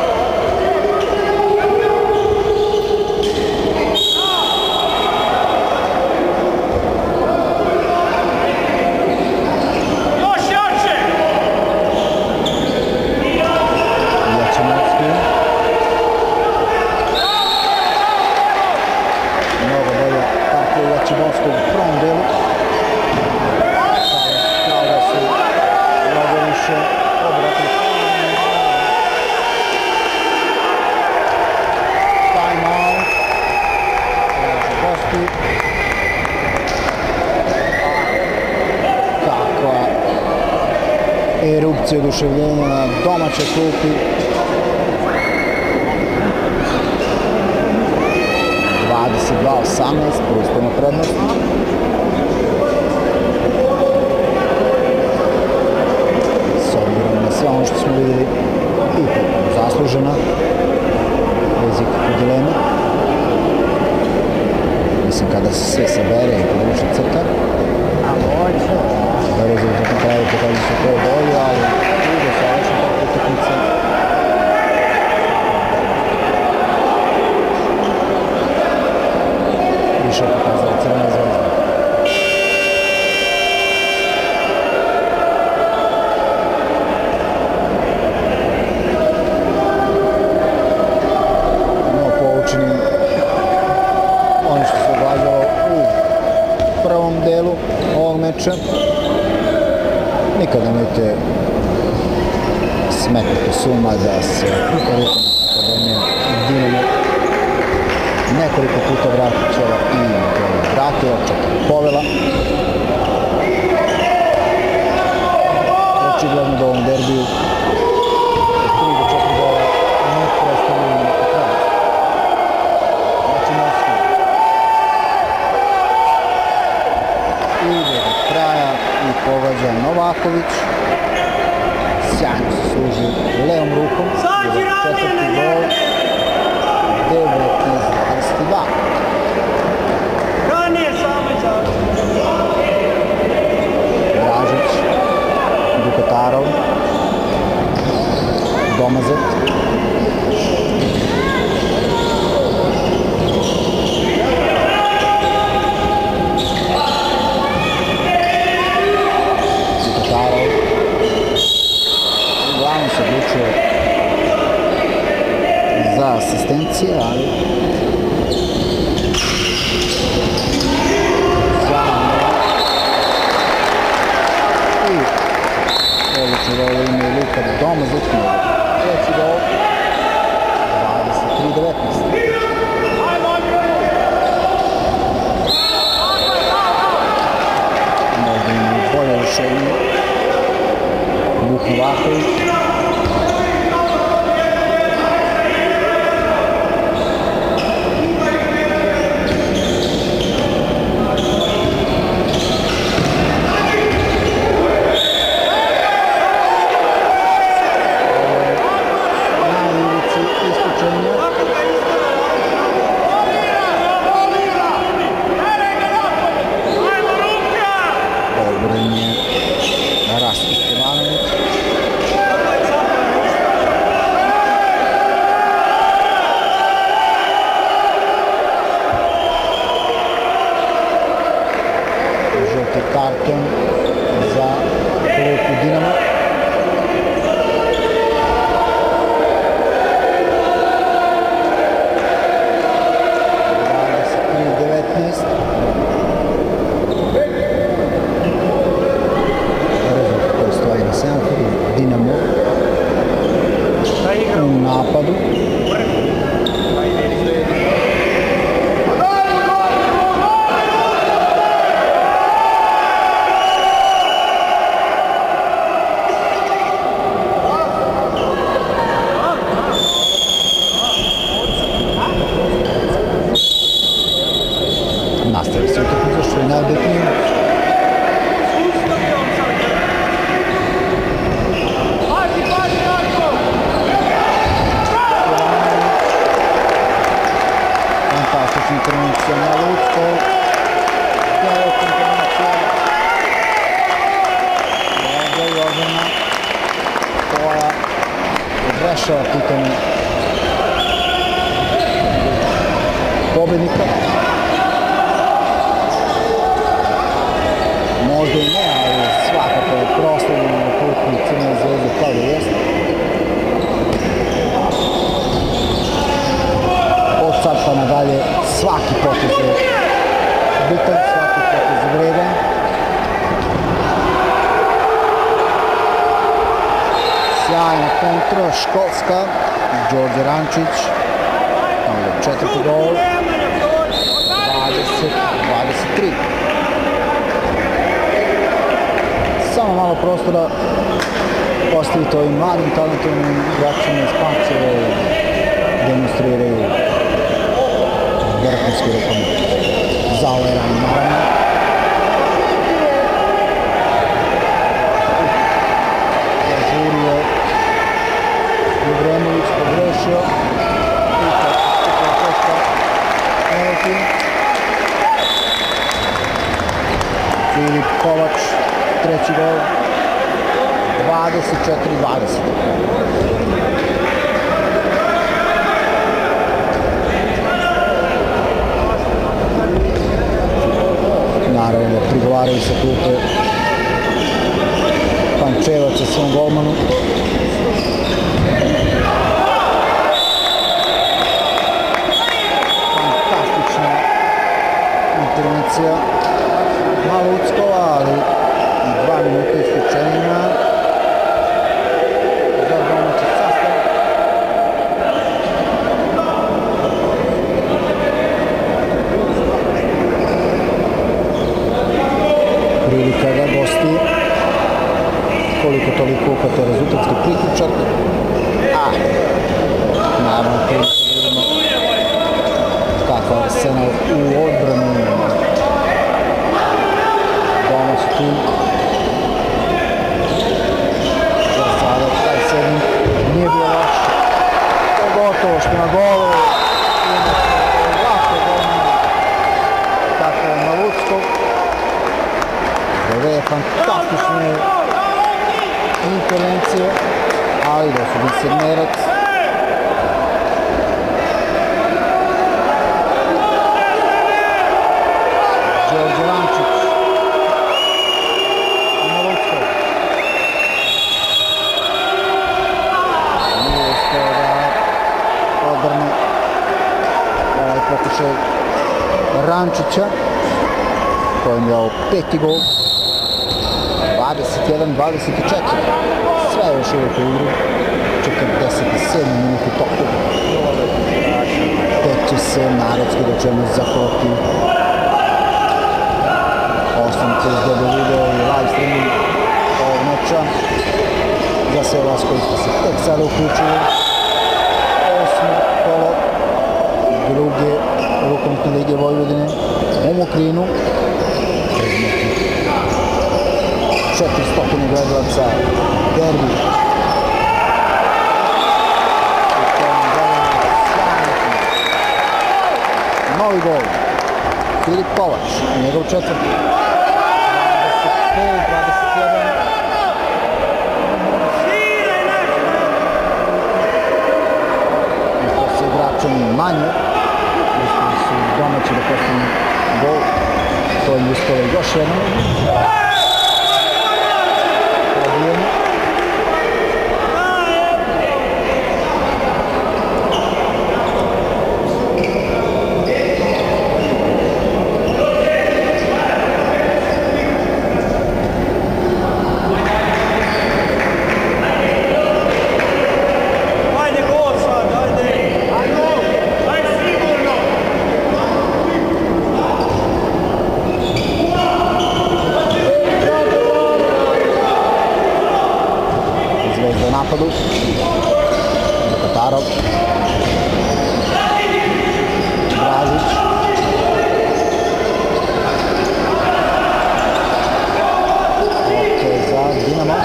Jačimovski. Mnogo bolja partija Jačimovskog u prvom delu. Kao da su mnogo više obratili. Kakva erupcija oduševljenja na domaćoj klupi. 22:18, pustimo prednost. S obzirom na sve ono što smo vidjeli i zaslužena, bez ikakve dileme. Mislim, kada se sve sabere i područna crta, da rezultat na kraju pokazuje se to je bolje, ali ide savršen tako utakmica. Više je pokazala Crvena zvezda. No, poučeni ono što se događalo u prvom delu ovog meča. Nikada nemojte smetnuti suma da se rukometna akademija Dinamo nekoliko puta vraćala i vratila, čak i povela. Očigledno da u ovom derbiju 3 do 4 gola ne predstavljaju neka prednost. Jačimovski ide do kraja i pogađa Novaković. Sjajno se služi levom rukom. Četvrti gol. 19:22. Dražić, Dukatarov, Domazet. napadu. I odlično gol ima Luka Domazić, treći gol, 23-19. Možda ima bolje rješenje. Vuk Novaković. Karton za klupu Dinamo. Rezultat koji stoji na semaforu. Dinamo u napadu. Nastavi se utakmica, što je najbitnije. Fantastična intervencija na Lucko. Velika intervencija. Ovdje Jovana koja rešava pitanje pobednika. Možda i ne, ali svakako je proslavljeno na klupu Crvene zvezde kao da jeste. Od sad pa nadalje svaki potez je bitan, svaki potez je vredan. Sjajna kontra, Školska, Đorđe Rančić, četvrti gol, 20-23. Samo malo prostora ostavite ovim mladim talentovnim igračima iz Pančeva demonstriraju vrhunski rukomet. Zaueran, naravno. Zažurio Ivremović, pogrešio. Filip Kovač, treći gol, 24-20. Naravno, prigovaraju sa klupe Pančevac sa svom golmanu. Fantastična intervencija malo Uckova, ali i 2 minuta isključenja za domaći sastav. Prilika da gosti koliko toliko uhvate rezultatski priključak, a naravno prilika da vidimo kakav Arsenal u odbranu domaći tim. Za sada taj sedmi nije bio loš, pogotovo što na golu lako golman tako je na Lucko. Ove je fantastične intervencije, ali dosudin sedmerac. Đorđe Rančić na Lucko. Nije uspeo da odbrne pokušaj Rančića, kojem je dao 5. gol. 21-24. Sve još uvijek u igru. 47 minuti toku. Tek će se narodski rečeno zakloti. 8 kroz dobro video i live streaming ovog meča. Za sve vas koji ste se tek sada uključili. 8. kolo druge rukometne lige Vojvodine u Mokrinu. 400 gledalaca, derbi. Novi gol. Filip Kovač, njegov četvrti. 25-21. I to se igračom manje. Uspili su domaći da postanu gol. To im uspelo još jednom. Napadu Katarov, Dražić, lopte za Dinamo,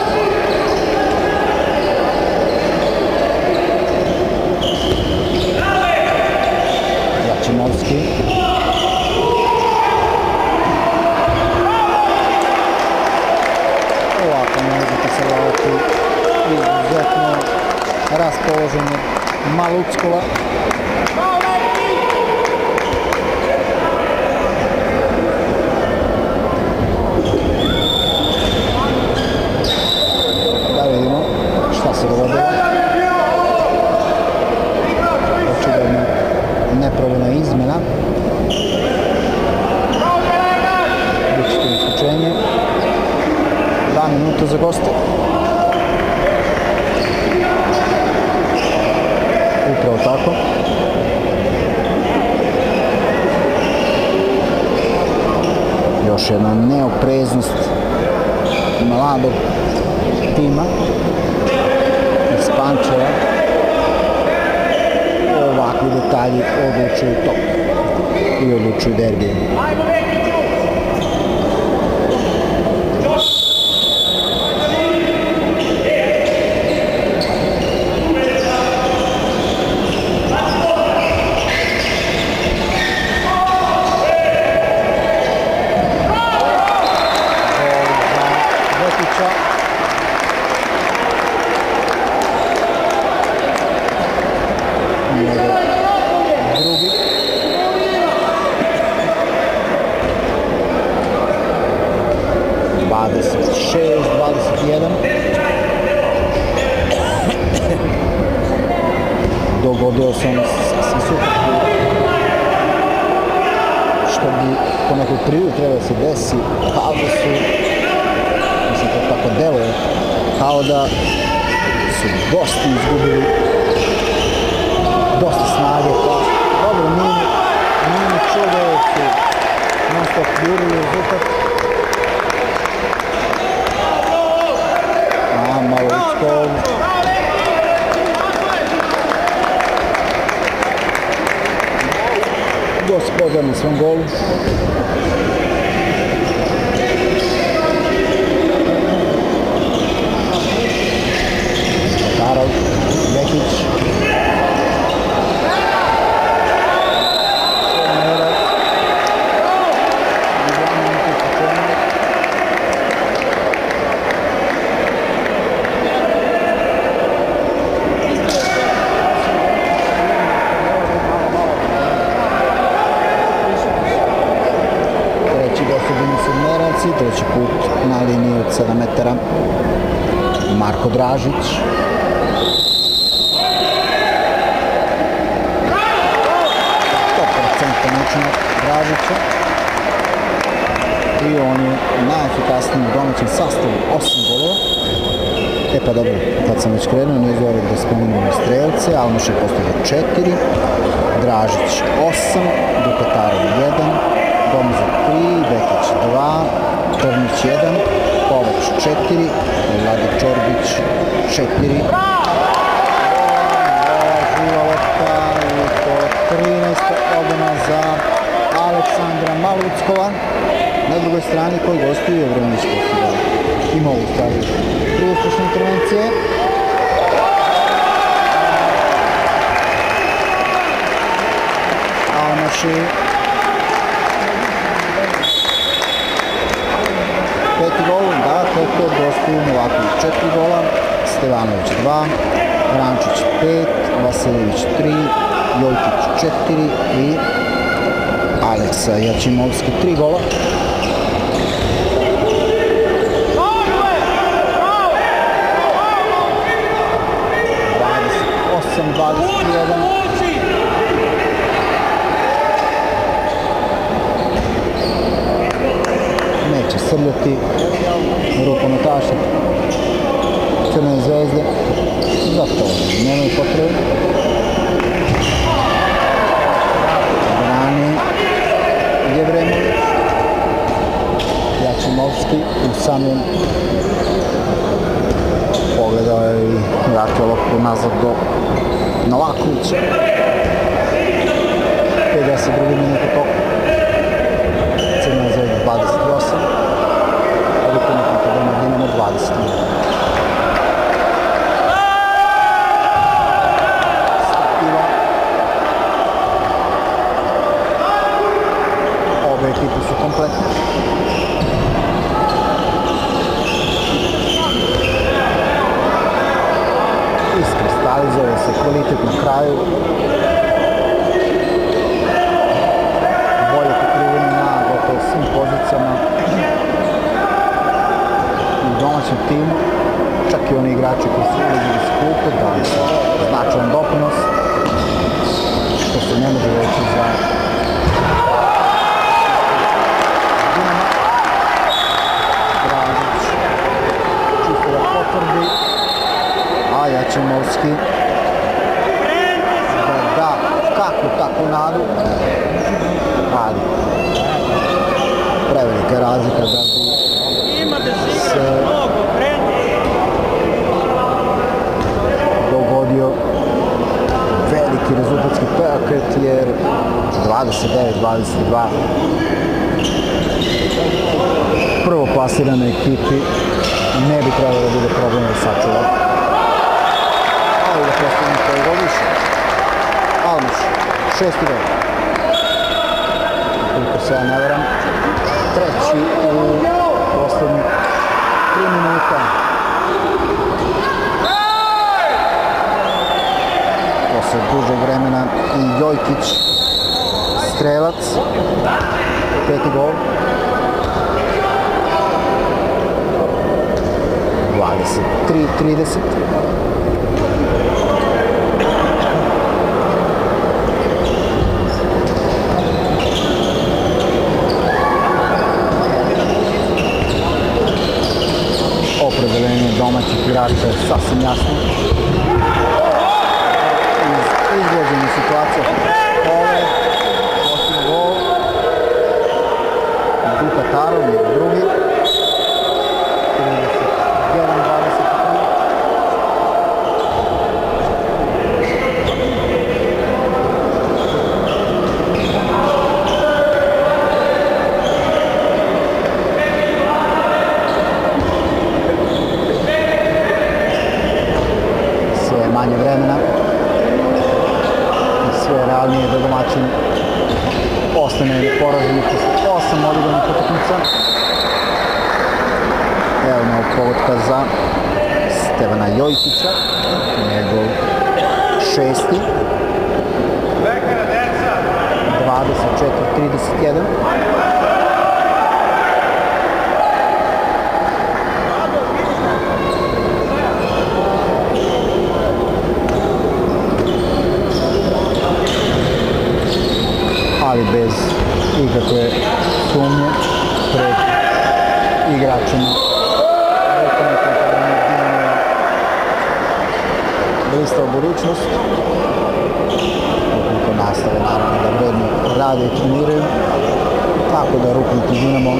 Jačimovski, ovako možete se gledati izuzetno raspoloženi Maluckova. Da vidimo šta se dogodilo. Očigledno nepravilna izmena. Biće to isključenje. 2 minuta za goste. Upravo tako. Još jedna neopreznost mladog tima iz Pančeva. Ovakvi detalji odlučuju tok i odlučuju derbije. Drugi. 26-21. Dogodio sam sasvim super. Što bi po nekoj prirodi treba da se desi, kao da su, mislim to tako deluje, kao da su gosti izgubili dosta snage, pa dobro, nije čudo jer su non stop jurili rezultat. A Maluckov. Gospodar na svom golu. Katarov, Bekić. Treći put na liniji od 7 metara. Marko Dražić. Dražića i on je najefikasniji u domaćem sastavu, 8 golova. E pa dobro, kad sam već krenuo, ne izvorek da spomenemo strelce, Almaš je postigao 4, Dražić 8, Dukatarov 1, Domazak 3, Bekić 2, Trnić 1, Kovač 4, Vlada Čorbić 4. Živa lopta i to 13. odbrana za Aleksandra Maluckova. Na drugoj strani koji gostuje Jevremić postigao. Ima ovu stvari prije uspešne intervencije. Almaši. Peti gol, da, koliko gostuju Novaković 4 gola, Stevanović 2, Rančić 5, Vasiljević 3, Jojkić 4 i Aleksa Jačimovski 3 gola. 28-21. Neće srljati rukometaši Crvene zvezde, zato nemaju potrebe. Brani Jevremović, Jačimovski u samom pogledao je i vratio loptu nazad do Novakovića. 52. minuta toka. Crvena zvezda 28. Rukometna akademija Dinamo 20. Stativa. Obe ekipe su kompletne. Iskristalizuje se kvalitet na kraju. Bolje pokriveni na gotovo svim pozicijama u domaćem timu. Čak i oni igrači koji su ulazili iz klupe dali su značajan doprinos, što se ne može reći za Dinamo. Dražić čisto da potvrdi, a Jačimovski da kakvu takvu nadu, ali prevelika razlika da bi se dogodio veliki rezultatski preokret, jer 29-22 prvo plasiranoj ekipi ne bi trebalo da bude problem da sačuva. Ali da postavimo koji gol više. Almaš, 6. gol. Koliko se ja ne veram, treći u poslednjih 3 minuta. Posle dužeg vremena i Jojkić, strelac, 5. gol. 23-30. Opredeljenje domaćih igrača je sasvim jasno. Iz izgleđene situacije ove, posljedno gol. Dukatarov je drugi. 31-23. Manje vremena i sve realnije da domaćin ostane poraženi posle 8 odigranih utakmica. Evo novog pogotka za Stevana Jojkića, njegov 6. 24-31. ali bez ikakve sumnje pred igračima blista u budućnost, ukoliko nastave naravno da vredno rade i treniraju, tako da Rupnik i Dinamo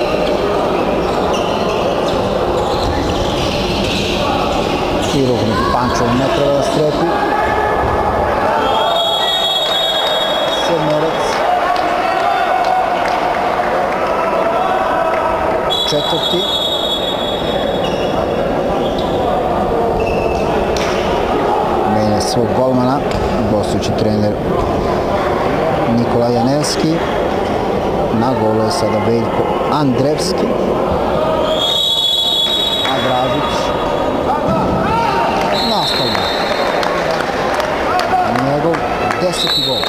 i Rupnik i Pančevo ne treba da strepi. Sedmerac, četvrti, menja svog golmana gostujući trener Nikola Janevski. Na golu je sada Veljko Andrevski, a Dražić nastavlja njegov 10. gol,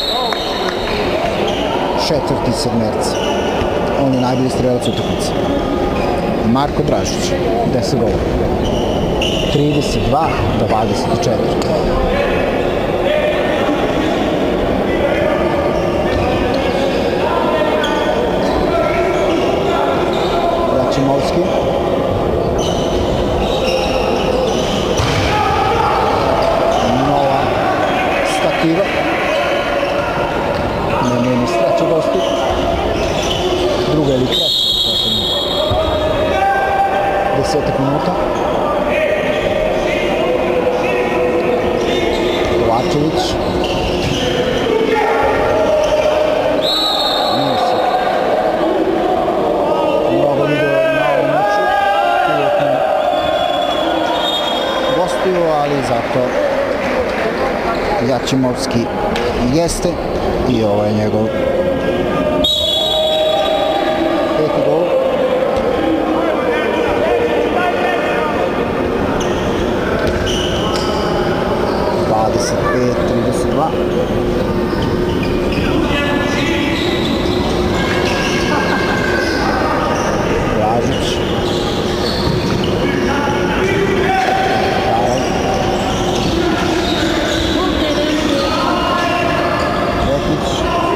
četvrti sedmerci. On je najbolji strelac utakmice. Marko Dražić, 10 gola, 32-24. Račimovski, nova stativa, ne njeni streće gosti, druga ili treća, 10 minuta. Kovačević, nije se mnogo video na ovom meču, uvjetno gostio, ali zato Jačimovski jeste i ovo je njegov 5. gol. Blažić, Rekić,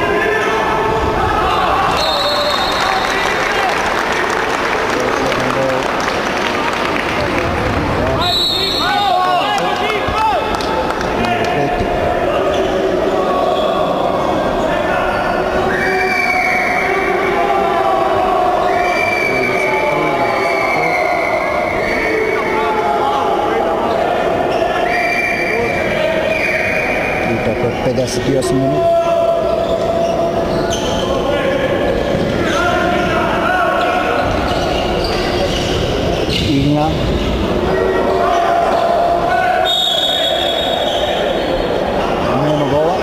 tako 58 minuta. Ignja, nema gola.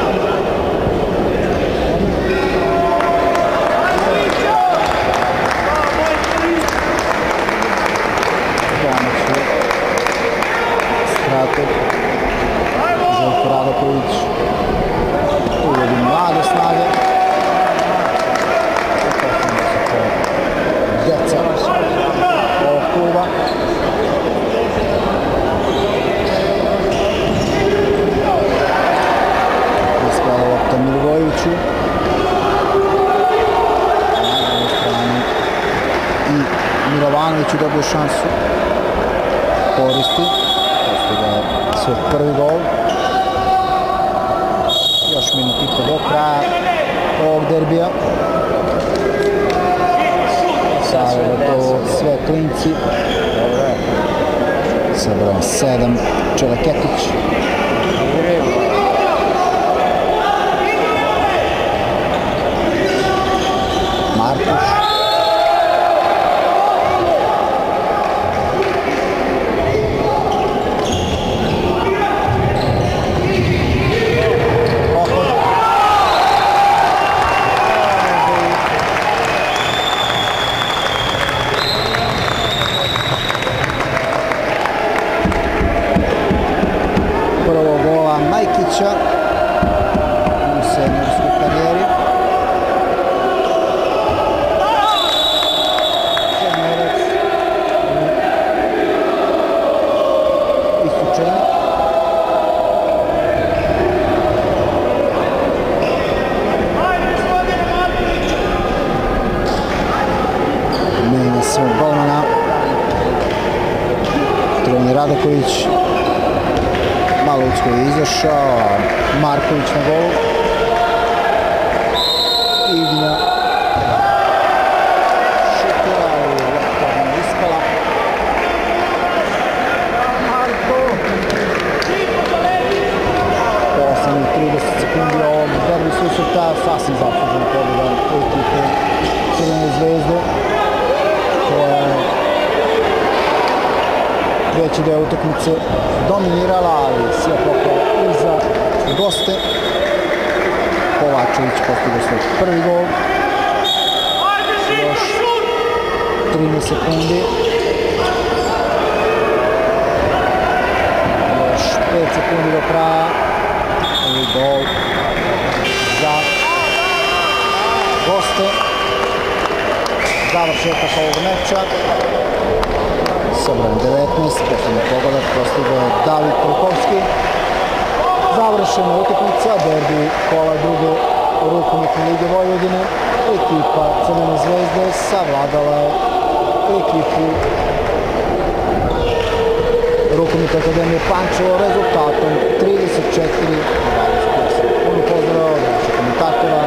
Domaći Stratov, Željko Radaković uvodi mlade snage. Djeca ovog kluba. Ispala lopta Milivojeviću. Na drugoj strani i Milovanoviću dobio šansu. Koristi. Postigao svoj prvi gol. Još minut i po do kraja ovog derbija. Sarajevo, sve klinci. Sa brojem 7, Čeleketić. Markuš. Radaković, Malucko je izašao, Marković na golu, Ignja šutira i lopta mu ispala. Poslednjih 30 sekundi ovog derbi susreta, sasvim zaslužena pobjeda ekipe Crvene zvezde, koja je veći deo utakmice dominirala, ali sve pohvala i za goste. Kovačević postigao svoj prvi gol. Još 13 sekundi. Još 5 sekundi do kraja. I gol za goste. Završetak ovog meča. Sa brojem 19, poslednji pogodak postigao je David Trukovski. Završena utakmica, derbi kola druge rukometne lige Vojvodine. Ekipa Crvene zvezde savladala je ekipu Rukometne akademije Pančevo rezultatom 34-20. Puno pozdrav od naših komentatora.